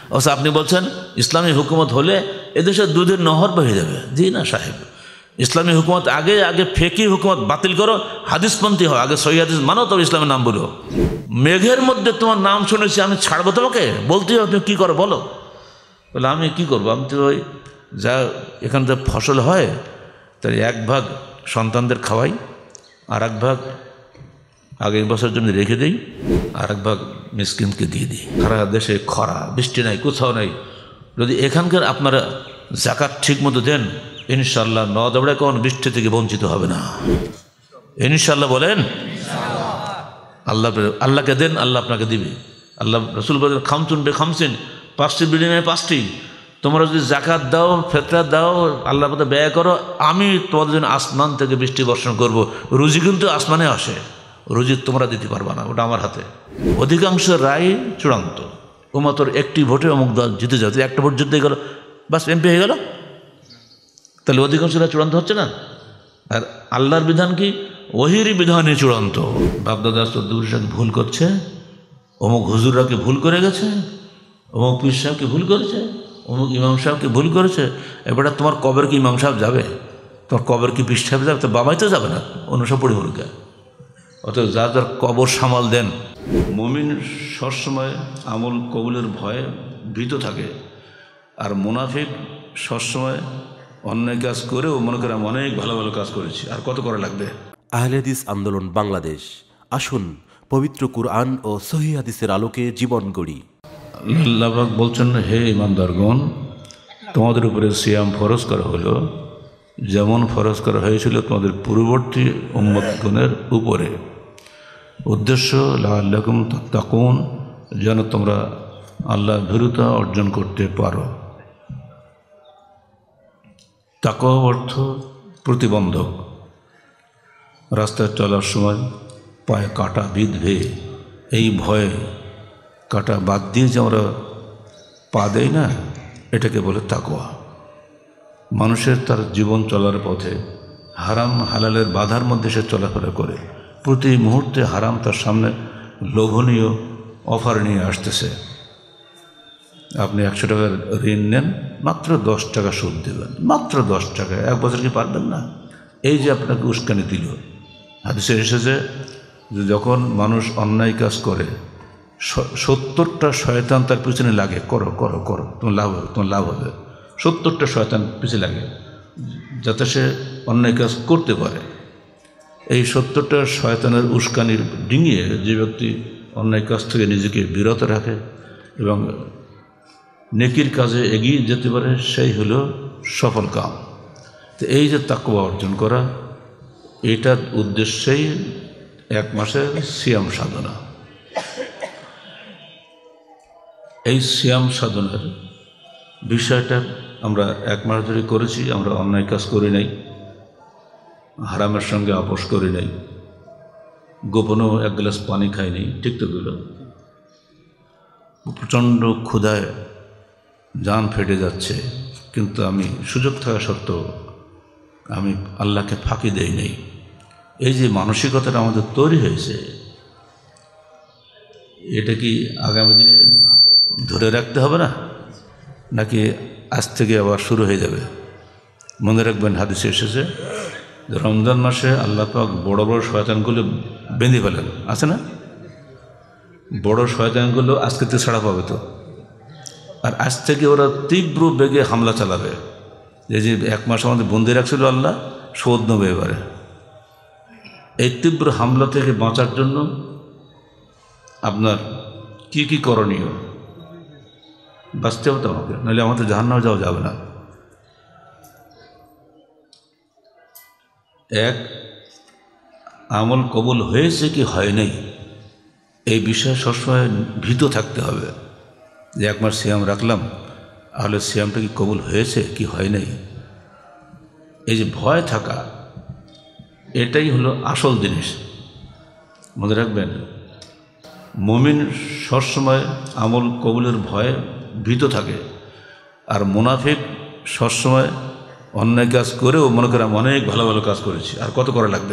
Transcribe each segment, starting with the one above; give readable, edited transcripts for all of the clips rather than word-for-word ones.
অবশ্য আপনি বলছেন ইসলামী হুকুমত হলে এদেশে দুধের নহর বহে যাবে। জি না সাহেব, ইসলামী হুকুমত আগে ফেকি হুকুমত বাতিল করো, হাদিসপন্থী হও, আগে সহি হাদিস মানো, তবে ইসলামের নাম বলো। মেঘের মধ্যে তোমার নাম শুনেছি, আমি ছাড়বো তোমাকে? বলতে হবে তুমি কী করো বলো। বলে আমি কি করবো, আমি তো ওই যা এখান থেকে ফসল হয় তাই 1 ভাগ সন্তানদের খাওয়াই, আর 1 ভাগ আগের বছর জন্য রেখে দিই, আর 1 ভাগ মিসকিনকে দিয়ে দিই। সারা দেশে খরা, বৃষ্টি নাই, কোথাও নাই। যদি এখানকার আপনারা জাকাত ঠিক মতো দেন, ইনশাল্লাহ নদবড়ে কোন বৃষ্টি থেকে বঞ্চিত হবে না। ইনশাল্লাহ বলেন। আল্লাহকে দেন, আল্লাহ আপনাকে দিবে। আল্লাহ রসুল বলেন খামসুন বে খামসিন, 5টি বিনিময়ে 5টি। তোমরা যদি জাকাত দাও, ফেতরা দাও, আল্লাহর পথে ব্যয় করো, আমি তোমাদের জন্য আসমান থেকে বৃষ্টি বর্ষণ করব। রুজি কিন্তু আসমানে আসে, রুজি তোমরা দিতে পারবা না, ওটা আমার হাতে। অধিকাংশ রায় চূড়ান্ত। মাত্র একটি ভোটে অমুক দল জিতে যাবে, একটা ভোট জিতে গেল, বাস এমপি হয়ে গেল। তাহলে অধিকাংশ রায় চূড়ান্ত হচ্ছে না? আর আল্লাহর বিধান কি? ওহিরই বিধানই চূড়ান্ত। বাপদাদা চৌধুরীকে ভুল করছে, অমুক হুজুররাকে ভুল করে গেছে, অমুক পীর সাহেবকে ভুল করেছে, অমুক ইমাম সাহেবকে ভুল করেছে। এবারে তোমার কবর কি ইমাম সাহেব যাবে? তোমার কবর কি পীর সাহেব যাবে? তো বাবাই তো যাবে না, অনুসব পরিমূলকে। অতএব যার কবর সামাল দেন। মুমিন সবসময় আমল কবুলের ভয়ে ভীত থাকে, আর মুনাফিক সবসময় অন্যায় কাজ করেও মনে করে আমি অনেক ভালো ভালো কাজ করেছি, আর কত করা লাগবে। আহলে হাদিস আন্দোলন বাংলাদেশ, আসুন পবিত্র কুরআন ও সহিহ হাদিসের আলোকে জীবন গড়ি। আল্লাহ পাক বলছেন, হে ঈমানদারগণ, তোমাদের উপরে সিয়াম ফরজ করা হলো যেমন ফরজ করা হয়েছিল তোমাদের পূর্ববর্তী উম্মতগণের উপরে। উদ্দেশ্য লাআল্লাকুম তাত্তাকুন, যেন তোমরা আল্লাহ ভীরুতা অর্জন করতে পারো। তাকওয়া অর্থ প্রতিবন্ধক। রাস্তায় চলার সময় পায়ে কাঁটা বিঁধবে, এই ভয়ে কাঁটা বাদ দিয়ে যে আমরা পা দেই না, এটাকে বলে তাকওয়া। মানুষের তার জীবন চলার পথে হারাম হালালের বাধার মধ্যে সে চলাফেরা করে, প্রতি মুহূর্তে হারাম তার সামনে লোভনীয় অফার নিয়ে আসতেছে। আপনি 100 টাকার ঋণ নেন, মাত্র 10 টাকা সুদ দেবেন, মাত্র 10 টাকা। 1 বছর কি পারবেন না? এই যে আপনাকে উস্কানি দিল। হাদিসে এসেছে যে যখন মানুষ অন্যায় কাজ করে 70টা শয়তান তার পিছনে লাগে, করো করো করো, তোমার লাভ হবে। 70টা শয়তান পিছনে লাগে যাতে সে অন্যায় কাজ করতে পারে। এই 70টা শয়তানের উস্কানির ডিঙিয়ে যে ব্যক্তি অন্যায় কাজ থেকে নিজেকে বিরত রাখে এবং নেকির কাজে এগিয়ে যেতে পারে, সেই হলো সফল কাম। তো এই যে তাকওয়া অর্জন করা, এটার উদ্দেশ্যেই 1 মাসের সিয়াম সাধনা। এই সিয়াম সাধনার বিষয়টা আমরা 1 মাস ধরে করেছি। আমরা অন্যায় কাজ করি নাই, হারামের সঙ্গে আপোষ করি নাই, গোপনেও 1 গ্লাস পানি খাইনি, ঠিক তো গেল। প্রচণ্ড ক্ষুধায় জান ফেটে যাচ্ছে, কিন্তু আমি সুযোগ থাকা সত্ত্বেও আমি আল্লাহকে ফাঁকি দেই নাই। এই যে মানসিকতাটা আমাদের তৈরি হয়েছে, এটা কি আগামী দিনে ধরে রাখতে হবে না, নাকি আজ থেকে আবার শুরু হয়ে যাবে? মনে রাখবেন, হাদিসে এসেছে রমজান মাসে আল্লাহ পাক বড় বড় শয়তানগুলো বেঁধে ফেলেন, আছে না? বড় শয়তানগুলো আজকে থেকে ছাড়া পাবে তো, আর আজ থেকে ওরা তীব্র বেগে হামলা চালাবে। এই যে 1 মাস আমাদের বন্দি রাখছিল আল্লাহ, শোধ নেবে এবারে। এই তীব্র হামলা থেকে বাঁচার জন্য আপনার কি কি করণীয়? বাঁচতে হবে তো আমাকে, নাহলে আমাদের জাহান্নামে যাওয়া যাবে না। 1, আমল কবুল হয়েছে কি হয় নাই, এই বিষয়ে সবসময় ভীত থাকতে হবে যে 1 মাস সিয়াম রাখলাম, তাহলে সিয়ামটা কি কবুল হয়েছে কি হয় নাই। এই যে ভয় থাকা, এটাই হলো আসল জিনিস। মনে রাখবেন, মুমিন সবসময় আমল কবুলের ভয়ে ভীত থাকে, আর মুনাফিক সবসময় অন্যায় কাজ করেও মনে করে আমি অনেক ভালো ভালো কাজ করেছি, আর কত করা লাগবে।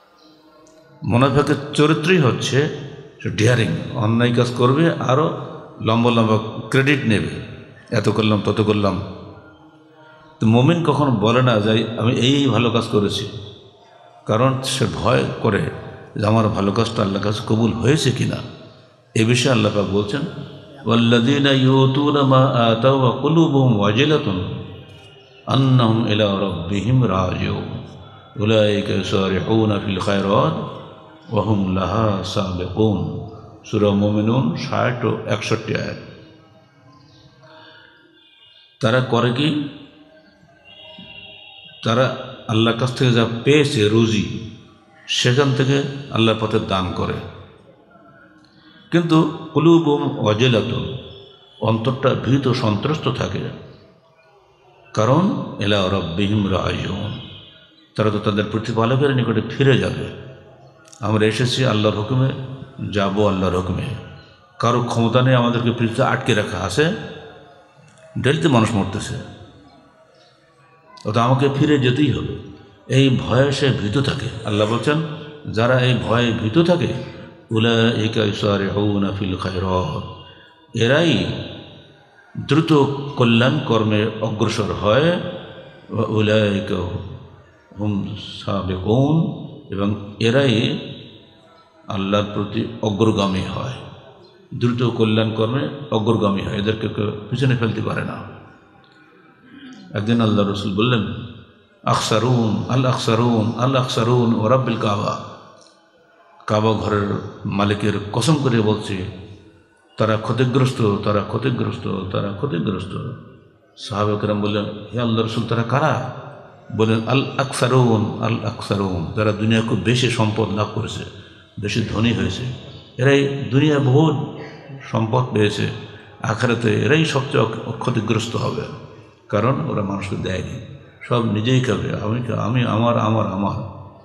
মুনাফিকের চরিত্রই হচ্ছে ডেয়ারিং, অন্যায় কাজ করবে, আরও লম্বা লম্বা ক্রেডিট নেবে, এত করলাম তত করলাম। তো মুমিন কখনো বলে না যে আমি এই ভালো কাজ করেছি, কারণ সে ভয় করে যে আমার ভালো কাজটা আল্লাহর কাছে কবুল হয়েছে কিনা। এ বিষয়ে আল্লাহ পাক বলছেন, ওয়াল্লাযীনা ইউতুনা মা আতাও ওয়া কুলুবুহুম ওয়াজিলাতুন আন্নাহুম ইলা রাব্বিহিম রাজিউন উলাইকা ইউসারিউনা ফিল খায়রাত ওয়া হুম লাহা সাবিকুন। সূরা মুমিনুন 60 ও 61 আয়াত। তারা করে কি? তারা আল্লাহর কাছ থেকে যা পেয়েছে রুজি, সেখান থেকে আল্লাহর পথে দান করে, কিন্তু কুলুবুহুম ওয়াজিলাতুন, অন্তরটা ভীত সন্ত্রস্ত থাকে। কারণ ইলা রাব্বিহিম রাজিউন, তারা তো তাদের প্রতিপালকের নিকটে ফিরে যাবে। আমরা এসেছি আল্লাহর হুকুমে, যাব আল্লাহর হুকুমে। কারো ক্ষমতা নেই আমাদেরকে পৃথিবীতে আটকে রাখা আছে। ডেলিতে মানুষ মরতেছে, অত আমাকে ফিরে যেতেই হবে। এই ভয়ে সে ভীত থাকে। আল্লাহ বলছেন, যারা এই ভয়ে ভীত থাকে, উলাইকা ইউসারিউনা ফিল খায়রাত, এরাই দ্রুত কল্যাণ কর্মে অগ্রসর হয়। ওয়া উলাইকা হুম সাবিকুন, এবং এরাই আল্লাহর প্রতি অগ্রগামী হয়, দ্রুত কল্যাণ কর্মে অগ্রগামী হয়, এদেরকে কেউ পিছনে ফেলতে পারে না। একদিন আল্লাহ রসুল বললেন, আকসারুন আল আকসারুন আল আকসারুন ও রাব্বিল কাবা, কাবা ঘরের মালিকের কসম করে বলছে, তারা ক্ষতিগ্রস্ত, তারা ক্ষতিগ্রস্ত, তারা ক্ষতিগ্রস্ত। সাহাবা কেরাম বললেন, হে আল্লাহ রসুল, তারা কারা? বললেন, আল আকসারুন আল আকসারুন, যারা দুনিয়া খুব বেশি সম্পদ লাভ করেছে, বেশি ধনী হয়েছে, এরাই দুনিয়া বহু সম্পদ পেয়েছে, আখিরাতে এরাই সবচেয়ে ক্ষতিগ্রস্ত হবে। কারণ ওরা মানুষকে দেয়নি, সব নিজেই খাবে। আমি আমার আমার আমার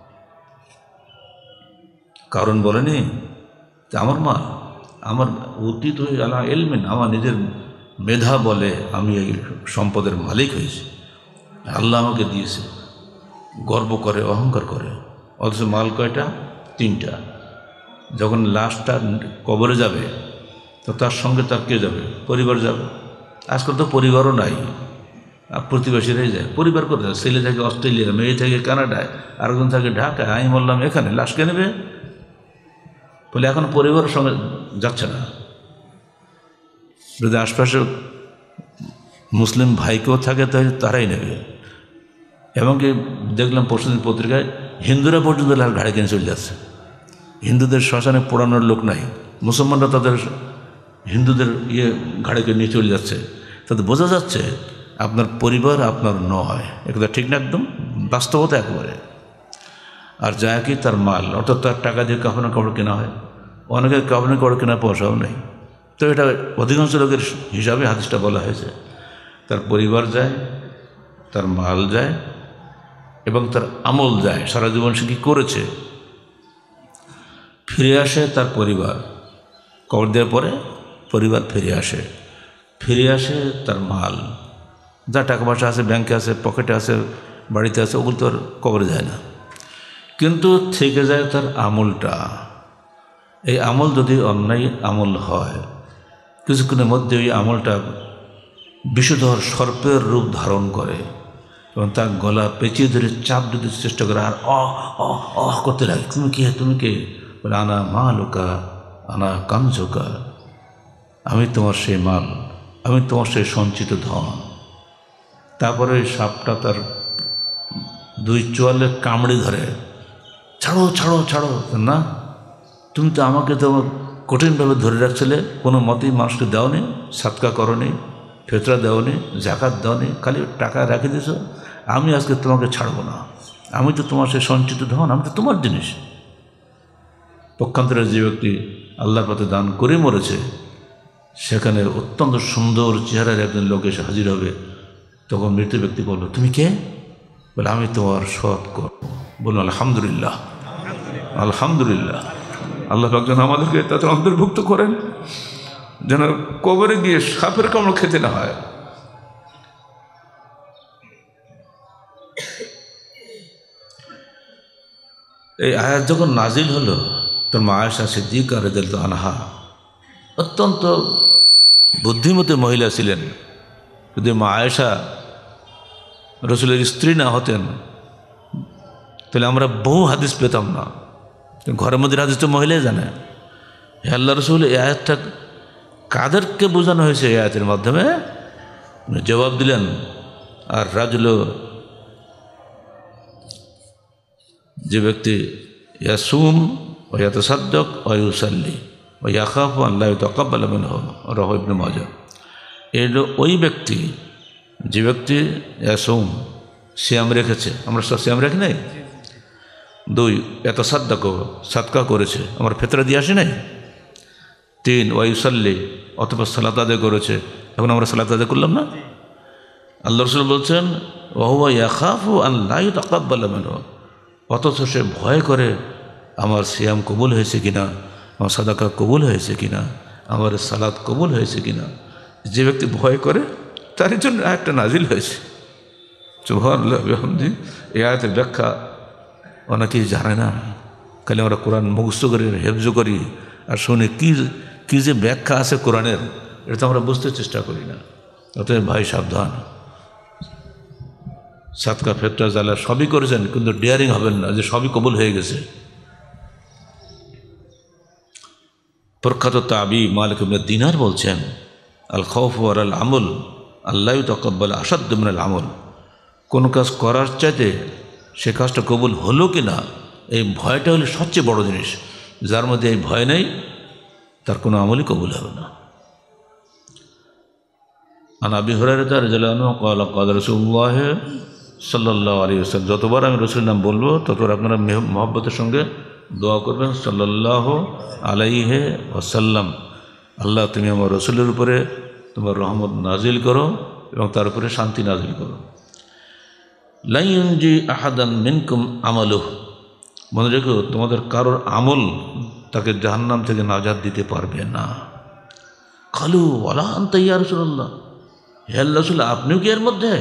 কারণ বলেনি যে আমার মা, আমার অতীত হয়ে আলা এলমেন, আমার নিজের মেধা বলে আমি এই সম্পদের মালিক হয়েছি, আল্লাহ আমাকে দিয়েছে, গর্ব করে, অহংকার করে। অথচ মাল কয়টা? 3টা। যখন লাশটা কবরে যাবে তো তার সঙ্গে তার কে যাবে? পরিবার যাবে। আজকাল তো পরিবারও নাই, প্রতিবেশীরাই যায়। পরিবার কোথায়? ছেলে থাকে অস্ট্রেলিয়া, মেয়ে থাকে কানাডায়, আরেকজন থাকে ঢাকায়, আমি বললাম এখানে, লাশ কে নেবে? বলে এখন পরিবারের সঙ্গে যাচ্ছে না। যদি আশপাশে মুসলিম ভাইকেও থাকে তাহলে তারাই নেবে। এমনকি দেখলাম পরশুদিন পত্রিকায় হিন্দুরা পর্যন্ত লাশ ঘাড়ে কিনে চলে যাচ্ছে। হিন্দুদের শ্মশানে পোড়ানোর লোক নাই, মুসলমানরা তাদের হিন্দুদের ঘাড়ে নিয়ে চলে যাচ্ছে। তাতে বোঝা যাচ্ছে আপনার পরিবার আপনার নয়। একদম ঠিক না, একদম বাস্তবতা একেবারে। আর যা কি তার মাল, অর্থাৎ তার টাকা দিয়ে কাফনের কাপড় কেনা হয়, অনেকের কাফনের কাপড় কেনার পয়সাও নেই। তো এটা অধিকাংশ লোকের হিসাবে হাদিসটা বলা হয়েছে। তার পরিবার যায়, তার মাল যায়, এবং তার আমল যায়। সারা জীবন সে কী করেছে, ফিরে আসে তার পরিবার। কবর দেওয়ার পরে পরিবার ফিরে আসে তার মাল, যা টাকা পয়সা আছে, ব্যাংকে আছে, পকেটে আছে, বাড়িতে আছে, ওগুলো তো আর কবরে যায় না। কিন্তু থেকে যায় তার আমলটা। এই আমল যদি অন্যায় আমল হয়, কিছুক্ষণের মধ্যে ওই আমলটা বিষধর সর্পের রূপ ধারণ করে, এবং তার গলা পেঁচিয়ে ধরে চাপ দিতে চেষ্টা করে, আর অহ করতে লাগে। তুমি কে? তুমি কে? বলে, আনা মালুকা আনা কানজুকা, আমি তোমার সেই মাল, আমি তোমার সেই সঞ্চিত ধন। তারপরে ওই সাপটা তার 2 চোয়ালে কামড়ে ধরে, ছাড়ো ছাড়ো ছাড়ো। না, তুমি তো আমাকে তো কঠিনভাবে ধরে রাখছিলে, কোনো মতেই মানুষকে দেওনি, সাদকা করনি, ফেতরা দেওনি, জাকাত দেওনি, খালি টাকা রেখে দিয়েছ। আমি আজকে তোমাকে ছাড়বো না, আমি তো তোমার সেই সঞ্চিত ধন, আমি তো তোমার জিনিস। পক্ষান্তরে যে ব্যক্তি আল্লাহর পথে দান করে মরেছে, সেখানে অত্যন্ত সুন্দর চেহারার একজন লোক এসে হাজির হবে। তখন মৃত ব্যক্তি বলল, তুমি কে? বলে, আমি তোমার সৎ কর্ম। বলুন আলহামদুলিল্লাহ, আলহামদুলিল্লাহ। আল্লাহ পাক যেন আমাদেরকে তাদের অন্তর্ভুক্ত করেন, যেন কবরে গিয়ে সাপের কামড় খেতে না হয়। এই আয়াত যখন নাজিল হলো, তোর মা আয়েশা সিদ্দিকা রাদিয়াল্লাহু আনহা অত্যন্ত বুদ্ধিমতী মহিলা ছিলেন। যদি মা আয়েশা রসুলের স্ত্রী না হতেন তাহলে আমরা বহু হাদিস পেতাম না। ঘরের মধ্যে হাদিস তো মহিলাই জানে। হে আল্লাহ রসুল, এই আয়াতটা কাদেরকে বোঝানো হয়েছে? এই আয়াতের মাধ্যমে জবাব দিলেন, আর রাজুল, যে ব্যক্তি ইয়াসুম ও ইয়াতাসাদ্দাক ওয়া ইউসাল্লি ওয়া ইয়াখাফু আন লা ইউতাকাব্বালা মিনহু, রাওয়াহু ইবনে মাজাহ। এলো ওই ব্যক্তি, যে ব্যক্তি ইয়াসুম, সিয়াম রেখেছে। আমরা সব সিয়াম রাখি নাই? 2 ইয়াতাসাদ্দাক, সাদকা করেছে, আমরা ফিতরা দিয়ে আসি নাই? 3 ওয়া ইউসাল্লি, অথবা সালাত আদায় করেছে। এখন আমরা সালাত আদায় করলাম না? আল্লাহ রাসূল বলছেন ওয়া হুয়া ইয়াখাফু আন লা ইউতাকাব্বালা মিনহু, অথচ সে ভয় করে আমার সিয়াম কবুল হয়েছে কিনা, আমার সাদাকা কবুল হয়েছে কিনা, আমার সালাত কবুল হয়েছে কিনা। যে ব্যক্তি ভয় করে তার জন্য আয়াতটা নাজিল হয়েছে। সুবহানাল্লাহ বিহামদি। এই আয়াতের ব্যাখ্যা অনেকেই জানে না। খালি আমরা কোরআন মুখস্থ করি, হেফজ করি, আর শুনে কী যে ব্যাখ্যা আছে কোরআনের, এটা তো আমরা বুঝতে চেষ্টা করি না। অতএব ভাই সাবধান, সাদকা ফিতরা জালা সবই করেছেন, কিন্তু ডিয়ারিং হবেন না যে সবই কবুল হয়ে গেছে। প্রখ্যাত তাবি মালিক ইবনে দিনার বলছেন, আল খাউফু আলাল আমল আল্লা ইউতাকাব্বাল আসাদ্দু মিনাল আমল। কোন কাজ করার চাইতে সে কাজটা কবুল হলো কি না, এই ভয়টা হলো সবচেয়ে বড় জিনিস। যার মধ্যে এই ভয় নেই তার কোনো আমলই কবুল হবে না। আন আবি হুরায়রা রাদিয়াল্লাহু আনহু ক্বালা ক্বালা রাসূলুল্লাহ সাল্লাল্লাহু আলাইহি ওয়াসাল্লাম, যতবার আমি রাসূলের নাম বলবো ততবার আপনারা মহব্বতের সঙ্গে দোয়া করবেন, সাল্লাল্লাহু আলাইহি ওয়াসাল্লাম। আল্লাহ, তুমি আমার রাসূলের উপরে তোমার রহমত নাজিল করো এবং তার উপরে শান্তি নাজিল করো। লা ইউনজি আহাদান মিনকুম আমালুহু, মনে রেখো তোমাদের কারোর আমল তাকে জাহান্নাম থেকে নাজাত দিতে পারবে না। কালু ওয়ালা আনতা ইয়া রাসূলুল্লাহ, হে আল্লাহর রাসূল, আপনিও কি এর মধ্যে?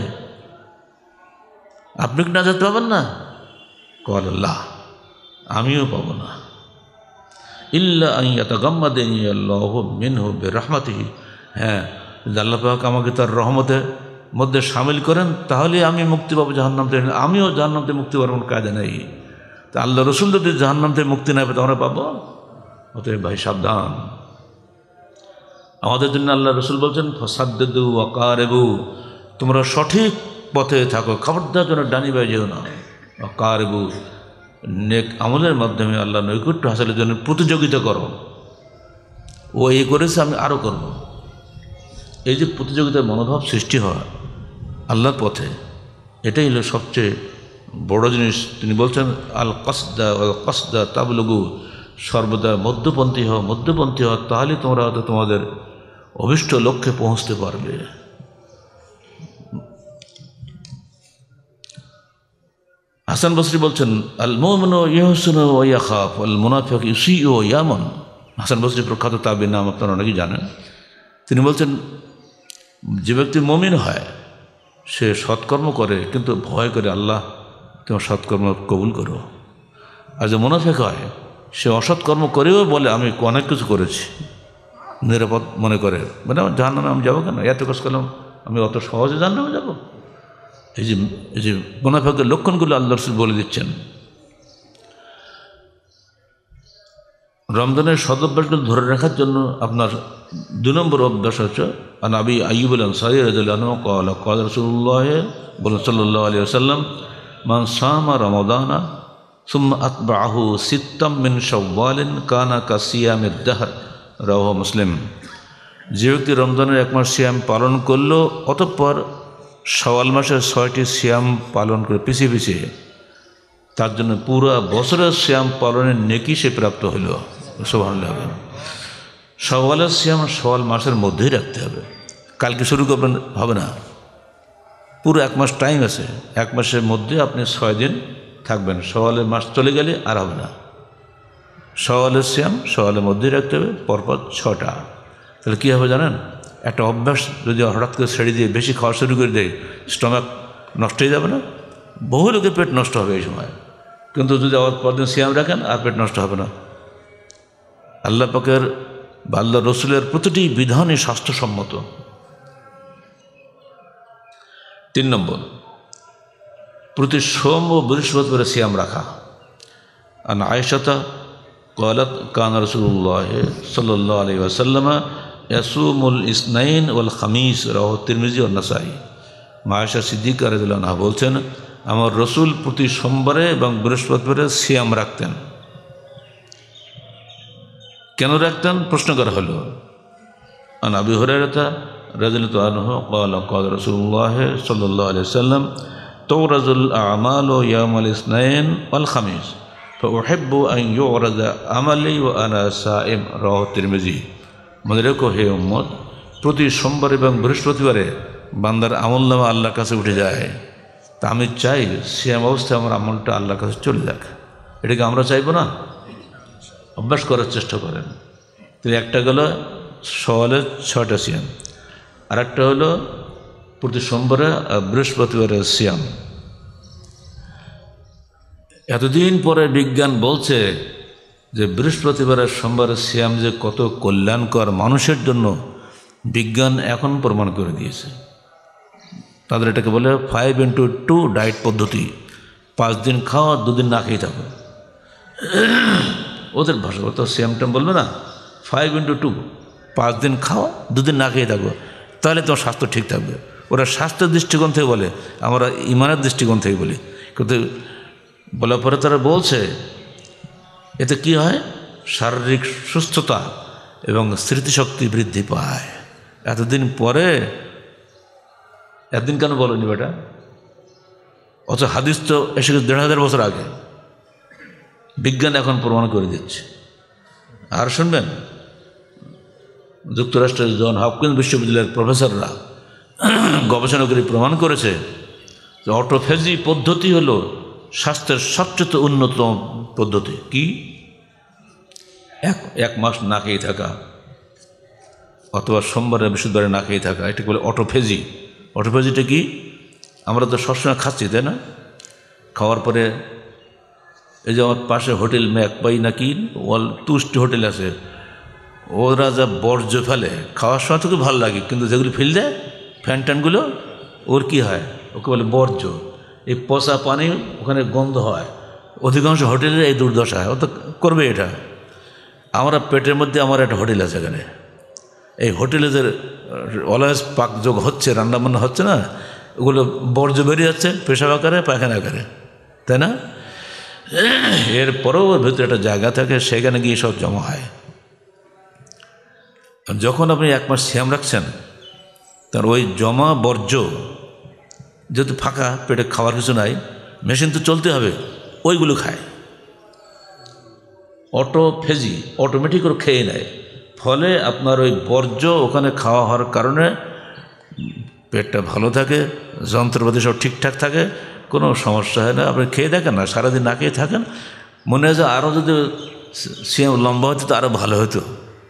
আপনি কি নাজাত পাবেন না? ক্বাল লা, আমিও পাব না। ইল্লা আন ইয়াতাগাম্মাদানি আল্লাহু মিনহু বিরহমাতিহি, হ্যাঁ, আল্লাহ পাক আমাকে তার রহমতের মধ্যে শামিল করেন, তাহলে আমি মুক্তি পাবো জাহান্নাম থেকে। আমিও জাহান্নাম থেকে মুক্তি পাবো কায়দা নেই। তা আল্লাহ রসুল যদি জাহান্নাম থেকে মুক্তি না পেতে আমরা পাবো? অতএব ভাই সাবধান। আমাদের জন্য আল্লাহ রসুল বলছেন ফাসাদ্দিদু ওয়া কারিবু, তোমরা সঠিক পথে থাকো, খবরদার যেন ডানি বাই যেও না। ওয়া কারিবু, নেক আমলের মাধ্যমে আল্লাহ নৈকট্য হাসিলের জন্য প্রতিযোগিতা করো। ও এই করেছে, আমি আরও করব। এই যে প্রতিযোগিতার মনোভাব সৃষ্টি হয় আল্লাহর পথে, এটাই হলো সবচেয়ে বড় জিনিস। তিনি বলছেন আল কসদা ওয়াল কসদা তাবলুগু, সর্বদা মধ্যপন্থী হও, মধ্যপন্থী হও, তাহলে তোমরা হয়তো তোমাদের অভিষ্ট লক্ষ্যে পৌঁছতে পারবে। হাসান বসরি বলছেন আল মুমিনু ইয়াহসুনু ওয়া ইয়াখাফ ওয়াল মুনাফিকু ইউসিউ ওয়া ইয়ামান। হাসান বসরি প্রখ্যাত তাবিঈর নাম আপনারা অনেকেই জানেন। তিনি বলছেন যে ব্যক্তি মুমিন হয় সে সৎকর্ম করে কিন্তু ভয় করে আল্লাহ তোমার সৎকর্ম কবুল করো। আর যে মুনাফিক হয় সে অসৎকর্ম করেও বলে আমি অনেক কিছু করেছি, নিরাপদ মনে করে, মানে আমার জাহান্নামে আমি যাবো কেন, এত কাজ করলাম, আমি অত সহজে জাহান্নামে যাবো। এই যে মুনাফিকের লক্ষণগুলো আল্লাহ রাসূল বলে দিচ্ছেন। রমজানের সদভ্যাসগুলো ধরে রাখার জন্য আপনার 2 নম্বর অভ্যাস হচ্ছে আন আবি আইয়ুব আল আনসারী রাদিয়াল্লাহু আনহু ক্বালা ক্বালা রাসূলুল্লাহ সাল্লাল্লাহু আলাইহি ওয়াসাল্লাম মান সামা রমাদানা সুম্মা আতবাআহু সিত্তাম মিন শাওয়ালিন কানা কাসিয়ামিদ দাহর, রাওয়াহু মুসলিম। যে ব্যক্তি রমজানের 1 মাস সিয়াম পালন করলো, অতঃপর শাওয়াল মাসের 6টি সিয়াম পালন করে পিছিয়ে পিছিয়ে, তার জন্য পুরো বছরের সিয়াম পালনের নেকি সে প্রাপ্ত হইল। সুবহানাল্লাহ। শাওয়ালের সিয়াম শাওয়াল মাসের মধ্যেই রাখতে হবে, কালকে শুরু করবেন হবে না। পুরো 1 মাস টাইম আছে, 1 মাসের মধ্যে আপনি 6 দিন থাকবেন। শাওয়ালের মাস চলে গেলে আর হবে না। শাওয়ালের সিয়াম শাওয়ালের মধ্যেই রাখতে হবে, পরপর 6টা। তাহলে কী হবে জানেন, একটা অভ্যাস যদি হঠাৎ করে ছেড়ে দিয়ে বেশি খাওয়া শুরু করে দেয়, স্টমাক নষ্ট হয়ে যাবে না? বহু লোকের পেট নষ্ট হবে এই সময়। কিন্তু যদি আবার পরদিন সিয়াম রাখেন আর পেট নষ্ট হবে না। আল্লাহ পাকের বা আল্লাহ রসুলের প্রতিটি বিধানই স্বাস্থ্যসম্মত। 3 নম্বর, প্রতি সোম ও বৃহস্পতিবার সিয়াম রাখা। আন আয়েশাতা ক্বালাত কানা রাসূলুল্লাহ সাল্লাল্লাহু আলাইহি ওয়াসাল্লাম ইয়াসুমুল ইসনাইন ওয়াল খামিস, রাওয়াহু তিরমিজি ওয়া নাসাই। আয়েশা সিদ্দিকা রাদিয়াল্লাহু আনহা বলছেন, আমার রসুল প্রতি সোমবারে এবং বৃহস্পতিবারে সিয়াম রাখতেন। কেন রাখতেন প্রশ্ন করা হলো। আন আবি হুরায়রা রাদিয়াল্লাহু আনহু ক্বালা ক্বালা রাসূলুল্লাহ সাল্লাল্লাহু আলাইহি ওয়াসাল্লাম তুরাজুল আমালু ইয়াউমাল ইসনাইন ওয়াল খামিস ফাউহিব্বু আন ইউরাজা আমালি ওয়া আনা সাইম, রাওয়াহু তিরমিজি। মনে রেখো হে উম্মত, প্রতি সোমবার এবং বৃহস্পতিবারে বান্দার আমলনামা আল্লাহর কাছে উঠে যায়। তা আমি চাই সিয়াম অবস্থায় আমার আমলটা আল্লাহর কাছে চলে যাক। এটাকে আমরা চাইবো না? অভ্যাস করার চেষ্টা করেন। তো একটা গেল সওয়ালের 6টা সিয়াম, আর একটা হলো প্রতি সোমবারে বৃহস্পতিবারে সিয়াম। এতদিন পরে বিজ্ঞান বলছে যে বৃহস্পতিবারের সোমবারের সিয়াম যে কত কল্যাণকর মানুষের জন্য, বিজ্ঞান এখন প্রমাণ করে দিয়েছে। তাদের এটাকে বলে 5x2 ডায়েট পদ্ধতি। 5 দিন খাওয়া, 2 দিন না খেয়ে থাকো। ওদের ভাষা তো সিয়াম টাইম বলবে না, 5x2, 5 দিন খাওয়া, 2 দিন না খেয়ে থাকো, তাহলে তোমার স্বাস্থ্য ঠিক থাকবে। ওরা স্বাস্থ্যের দৃষ্টিকোণ থেকে বলে, আমরা ইমানের দৃষ্টিকোণ থেকে বলি। কিন্তু বলার পরে তারা বলছে এতে কি হয়, শারীরিক সুস্থতা এবং স্মৃতিশক্তি বৃদ্ধি পায়। এতদিন পরে এতদিন কেন বলেনি বেটা? অথচ হাদিস তো এসে গেছে 1500 বছর আগে। বিজ্ঞান এখন প্রমাণ করে দিচ্ছে। আর শুনবেন, যুক্তরাষ্ট্রের জন হপকিন্স বিশ্ববিদ্যালয়ের প্রফেসররা গবেষণা করে প্রমাণ করেছে যে অটোফেজি পদ্ধতি হলো স্বাস্থ্যের সবচেয়ে উন্নতম পদ্ধতি। কি? এক মাস না খেয়ে থাকা অথবা সোমবারে বৃহস্পতিবারে না খেয়ে থাকা, এটাকে বলে অটোফেজি। অটোফেজিটা কি? আমরা তো সবসময় খাচ্ছি, তাই না? খাওয়ার পরে এই যে আমার পাশে হোটেল ম্যাকপাই নাকি তুষ্টি হোটেল আছে, ওরা যা বর্জ্য ফেলে খাওয়ার সময় তো খুব ভালো লাগে, কিন্তু যেগুলো ফেল দেয় ফ্যানট্যানগুলো, ওর কি হয়, ওকে বলে বর্জ্য। এই পচা পানি, ওখানে গন্ধ হয়। অধিকাংশ হোটেলের এই দুর্দশা হয়। ও তো করবে এটা। আমরা পেটের মধ্যে আমার একটা হোটেল আছে, এখানে এই হোটেলে যে অলওয়েজ পাকযোগ হচ্ছে, রান্নাবান্না হচ্ছে না, ওগুলো বর্জ্য বেরিয়ে যাচ্ছে পেশাব আকারে, পায়খানা আকারে, তাই না? এরপরেও ওর ভিতরে একটা জায়গা থাকে, সেখানে গিয়ে সব জমা হয়। যখন আপনি 1 মাস সিয়াম রাখছেন, তার ওই জমা বর্জ্য যেহেতু ফাঁকা পেটে, খাওয়ার কিছু নাই, মেশিন তো চলতে হবে, ওইগুলো খায়। অটোফেজি, অটোমেটিক করে খেয়ে নেয়। ফলে আপনার ওই বর্জ্য ওখানে খাওয়া হওয়ার কারণে পেটটা ভালো থাকে, যন্ত্রপাতি সব ঠিকঠাক থাকে, কোনো সমস্যা হয় না। আপনি খেয়ে দেখেন না, সারাদিন না খেয়ে থাকেন, মনে হয় যে আরও যদি সিয়াম লম্বা হতো তো আরও ভালো হতো।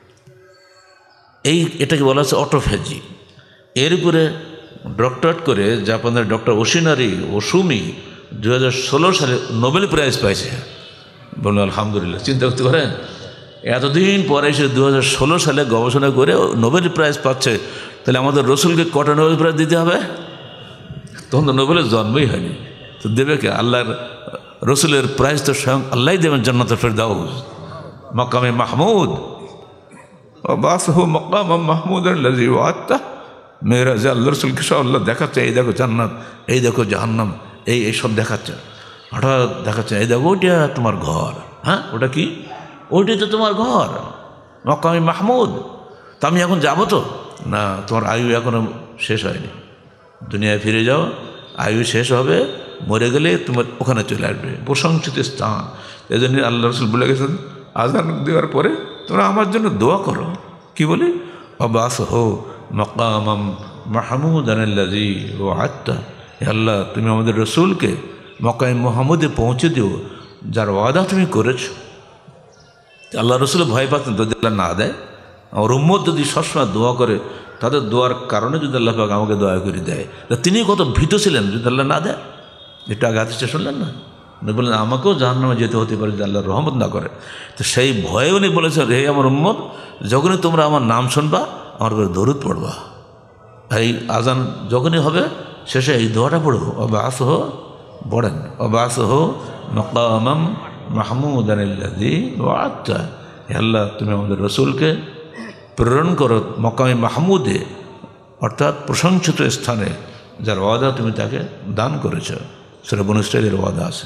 এটাকে বলা হচ্ছে অটোফেজি। এর উপরে ডক্টরেট করে জাপানের ডক্টর ওসুমি 2016 সালে নোবেল প্রাইজ পাইছে। বলুন আলহামদুলিল্লাহ। চিন্তা করতে পারেন, এতদিন পরে এসে 2016 সালে গবেষণা করে নোবেল প্রাইজ পাচ্ছে। তাহলে আমাদের রসুলকে কটা নোবেল প্রাইজ দিতে হবে? তখন তো নোবেলের জন্মই হয়নি, তো দেবে কে? আল্লাহর রসুলের প্রাইজ তো স্বয়ং আল্লাহ দেবেন, জান্নাতুল ফেরদাউস, মাকামে মাহমুদ। বাসহু মাকাম মাহমুদ আল্লাযী ওয়া'আদতা। মেরাজে আল্লাহ রসুলকে সব আল্লাহ দেখাচ্ছে, এই দেখো জান্নাত, এই দেখো জাহান্নাম, এই সব দেখাচ্ছে। হঠাৎ দেখাচ্ছে, এই দেখো ওইটা তোমার ঘর। হ্যাঁ, ওটা কি? ওইটাই তো তোমার ঘর, মাকামে মাহমুদ। তা আমি এখন যাবো তো? না, তোমার আয়ু এখনো শেষ হয়নি। দুনিয়ায় ফিরে যাও, আয়ু শেষ হবে, মরে গেলে তোমার ওখানে চলে আসবে প্রশংসিত স্থান। এই জন্য আল্লাহ রসুল বলে গেছেন, আযান দেওয়ার পরে তোমরা আমার জন্য দোয়া করো। কি বলি? ওয়াবাসহু মাকামাম মাহমুদান আল্লাযী ওয়া'আদতা। আল্লাহ, তুমি আমাদের রসুলকে মকামে মুহাম্মদে পৌঁছে দিও, যার ওয়াদা তুমি করেছ। আল্লাহ রসুল ভয় পাচ্ছেন যদি আল্লাহ না দেয়। আমার উম্মত যদি সবসময় দোয়া করে, তাদের দোয়ার কারণে যদি আল্লাহ পাক আমাকে দয়া করে দেয়, তা তিনি কত ভীত ছিলেন যদি আল্লাহ না দেয়। এটা আগে হাদিসটা শুনলেন না? উনি বললেন আমাকেও জাহান্নামে যেতে হতে পারে যদি আল্লাহর রহমত না করে। তো সেই ভয়ে উনি বলেছেন, হে আমার উম্মত, যখনই তোমরা আমার নাম শুনবা আমার উপরে দরুদ পড়বা। এই আজান যখনই হবে শেষে এই দোয়াটা পড়ো, অবাসহ পড়েন, অবাসহ মাকামাম মাহমুদান আল্লাযী ওয়া'আদতা। হে আল্লাহ, তুমি আমাদের রসুলকে প্রেরণ করো মকামে মাহমুদে, অর্থাৎ প্রশংসিত স্থানে, যার ওয়াদা তুমি তাকে দান করেছ। সেটা বনু ইসরাঈলের ওয়াদা আছে।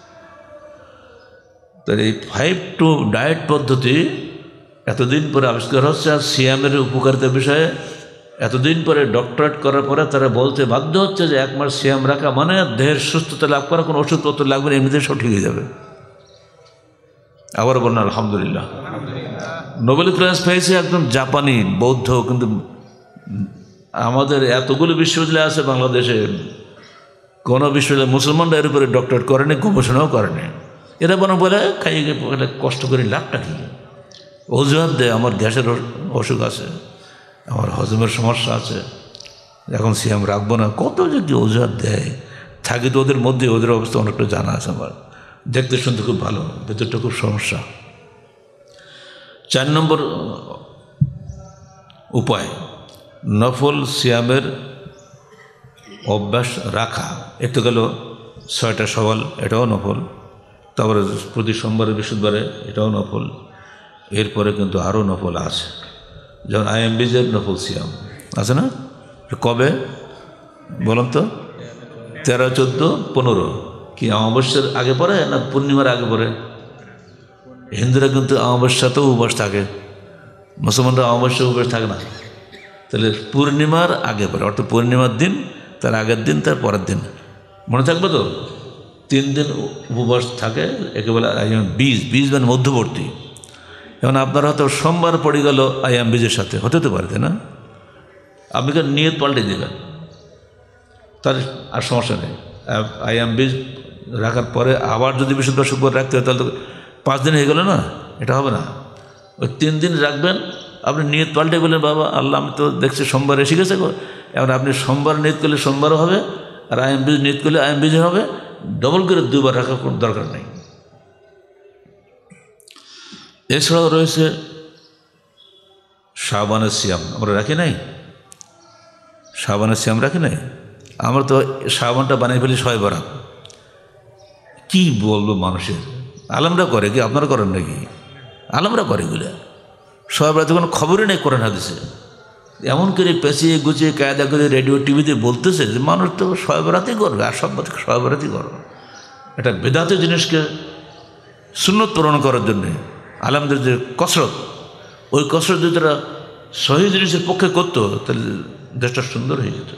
তার এই 5 ডায়েট পদ্ধতি এতদিন পরে আবিষ্কার হচ্ছে। আর সিয়ামের উপকারিতার বিষয়ে এতদিন পরে ডক্টরেট করার পরে তারা বলতে বাধ্য হচ্ছে যে 1 মাস সিয়াম রাখা মানে দেহের সুস্থতা লাভ করা, কোনো ওষুধপত্র লাগবে না, এমনিতে সব ঠিক হয়ে যাবে। আবার বলুন আলহামদুলিল্লাহ। নোবেল প্রাইজ পেয়েছে একদম জাপানি বৌদ্ধ, কিন্তু আমাদের এতগুলো বিশ্ববিদ্যালয় আছে বাংলাদেশে, কোনো বিশ্ববিদ্যালয় মুসলমানরা এর উপরে ডক্টরেট করেনি, গবেষণাও করেনি। এরা বরং বলে খাইয়ে কষ্ট করে লাভটা কী, অজুহাত দেয় আমার গ্যাসের অসুখ আছে, আমার হজমের সমস্যা আছে, এখন সিয়াম রাখবো না, কত যে কি অজুহাত দেয়। থাকে তো ওদের মধ্যে, ওদের অবস্থা অনেকটা জানা আছে আমার, দেখতে শুনতে খুব ভালো, ভেতরটা খুব সমস্যা। 4 নম্বর উপায় নফল সিয়ামের অভ্যাস রাখা। এত গেল 6টা সওয়াল, এটাও নফল। তারপরে প্রতি সোমবারে বৃহস্পতিবারে, এটাও নফল। এরপরে কিন্তু আরও নফল আছে, যেমন আইএমবিজের নফল সিয়াম আছে না? কবে বলুন তো? 13, 14, 15 কি অমাবস্যার আগে পড়ে না পূর্ণিমার আগে পড়ে? হিন্দুরা কিন্তু অমাবস্যাতেও উপবাস থাকে, মুসলমানরা অমাবস্যা উপবাস থাকে না। তাহলে পূর্ণিমার আগে পড়ে, অর্থাৎ পূর্ণিমার দিন, তার আগের দিন, তার পরের দিন, মনে থাকবে তো? 3 দিন উপবাস থাকে, একেবারে বীজ মানে মধ্যবর্তী। এখন আপনার হয়তো সোমবার পড়ে গেল আইয়াম বীজের সাথে, হতে তো পারে না? আপনি কেন নিয়ত পাল্টে দেবেন, তার আর সমস্যা নেই। আইয়াম বীজ রাখার পরে আবার যদি বৃহস্পতিবার শুক্রবার রাখতে হয় তাহলে তো 5 দিন হয়ে গেল না, এটা হবে না। ওই 3 দিন রাখবেন, আপনি নিয়ত পাল্টে বললেন বাবা আল্লাহ আমি তো দেখছি সোমবার এসে গেছে, এখন আপনি সোমবার নিয়ত করলে সোমবারও হবে, আর আইয়াম বীজ নিয়ত করলে আইয়াম বীজ হবে, ডবল করে 2 বার রাখার কোনো দরকার নেই। এছাড়াও রয়েছে শাবানের সিয়াম, আমরা রাখি নাই? শাবানের সিয়াম রাখি নাই? আমরা তো শাবানটা বানিয়ে ফেলি 6 বরাত। কী বলবো মানুষের, আলেমরা করে কি, আপনারা করেন নাকি? আলেমরা করে এগুলো 6 বরাত, কোনো খবরই নেই কোরআন হাদিসে। এমন করে পেঁচিয়ে গুছিয়ে কায়দা করে রেডিও টিভিতে বলতেছে যে মানুষ তো 6 বরাতই করবে, আর সব 6 বরাতই করবে। এটা বেদাতের জিনিসকে সুন্নত পূরণ করার জন্যে আলেমদের যে কসরত, ওই কসরত যদি তারা সহি জিনিসের পক্ষে করতো তাহলে দেশটা সুন্দর হয়ে যেত।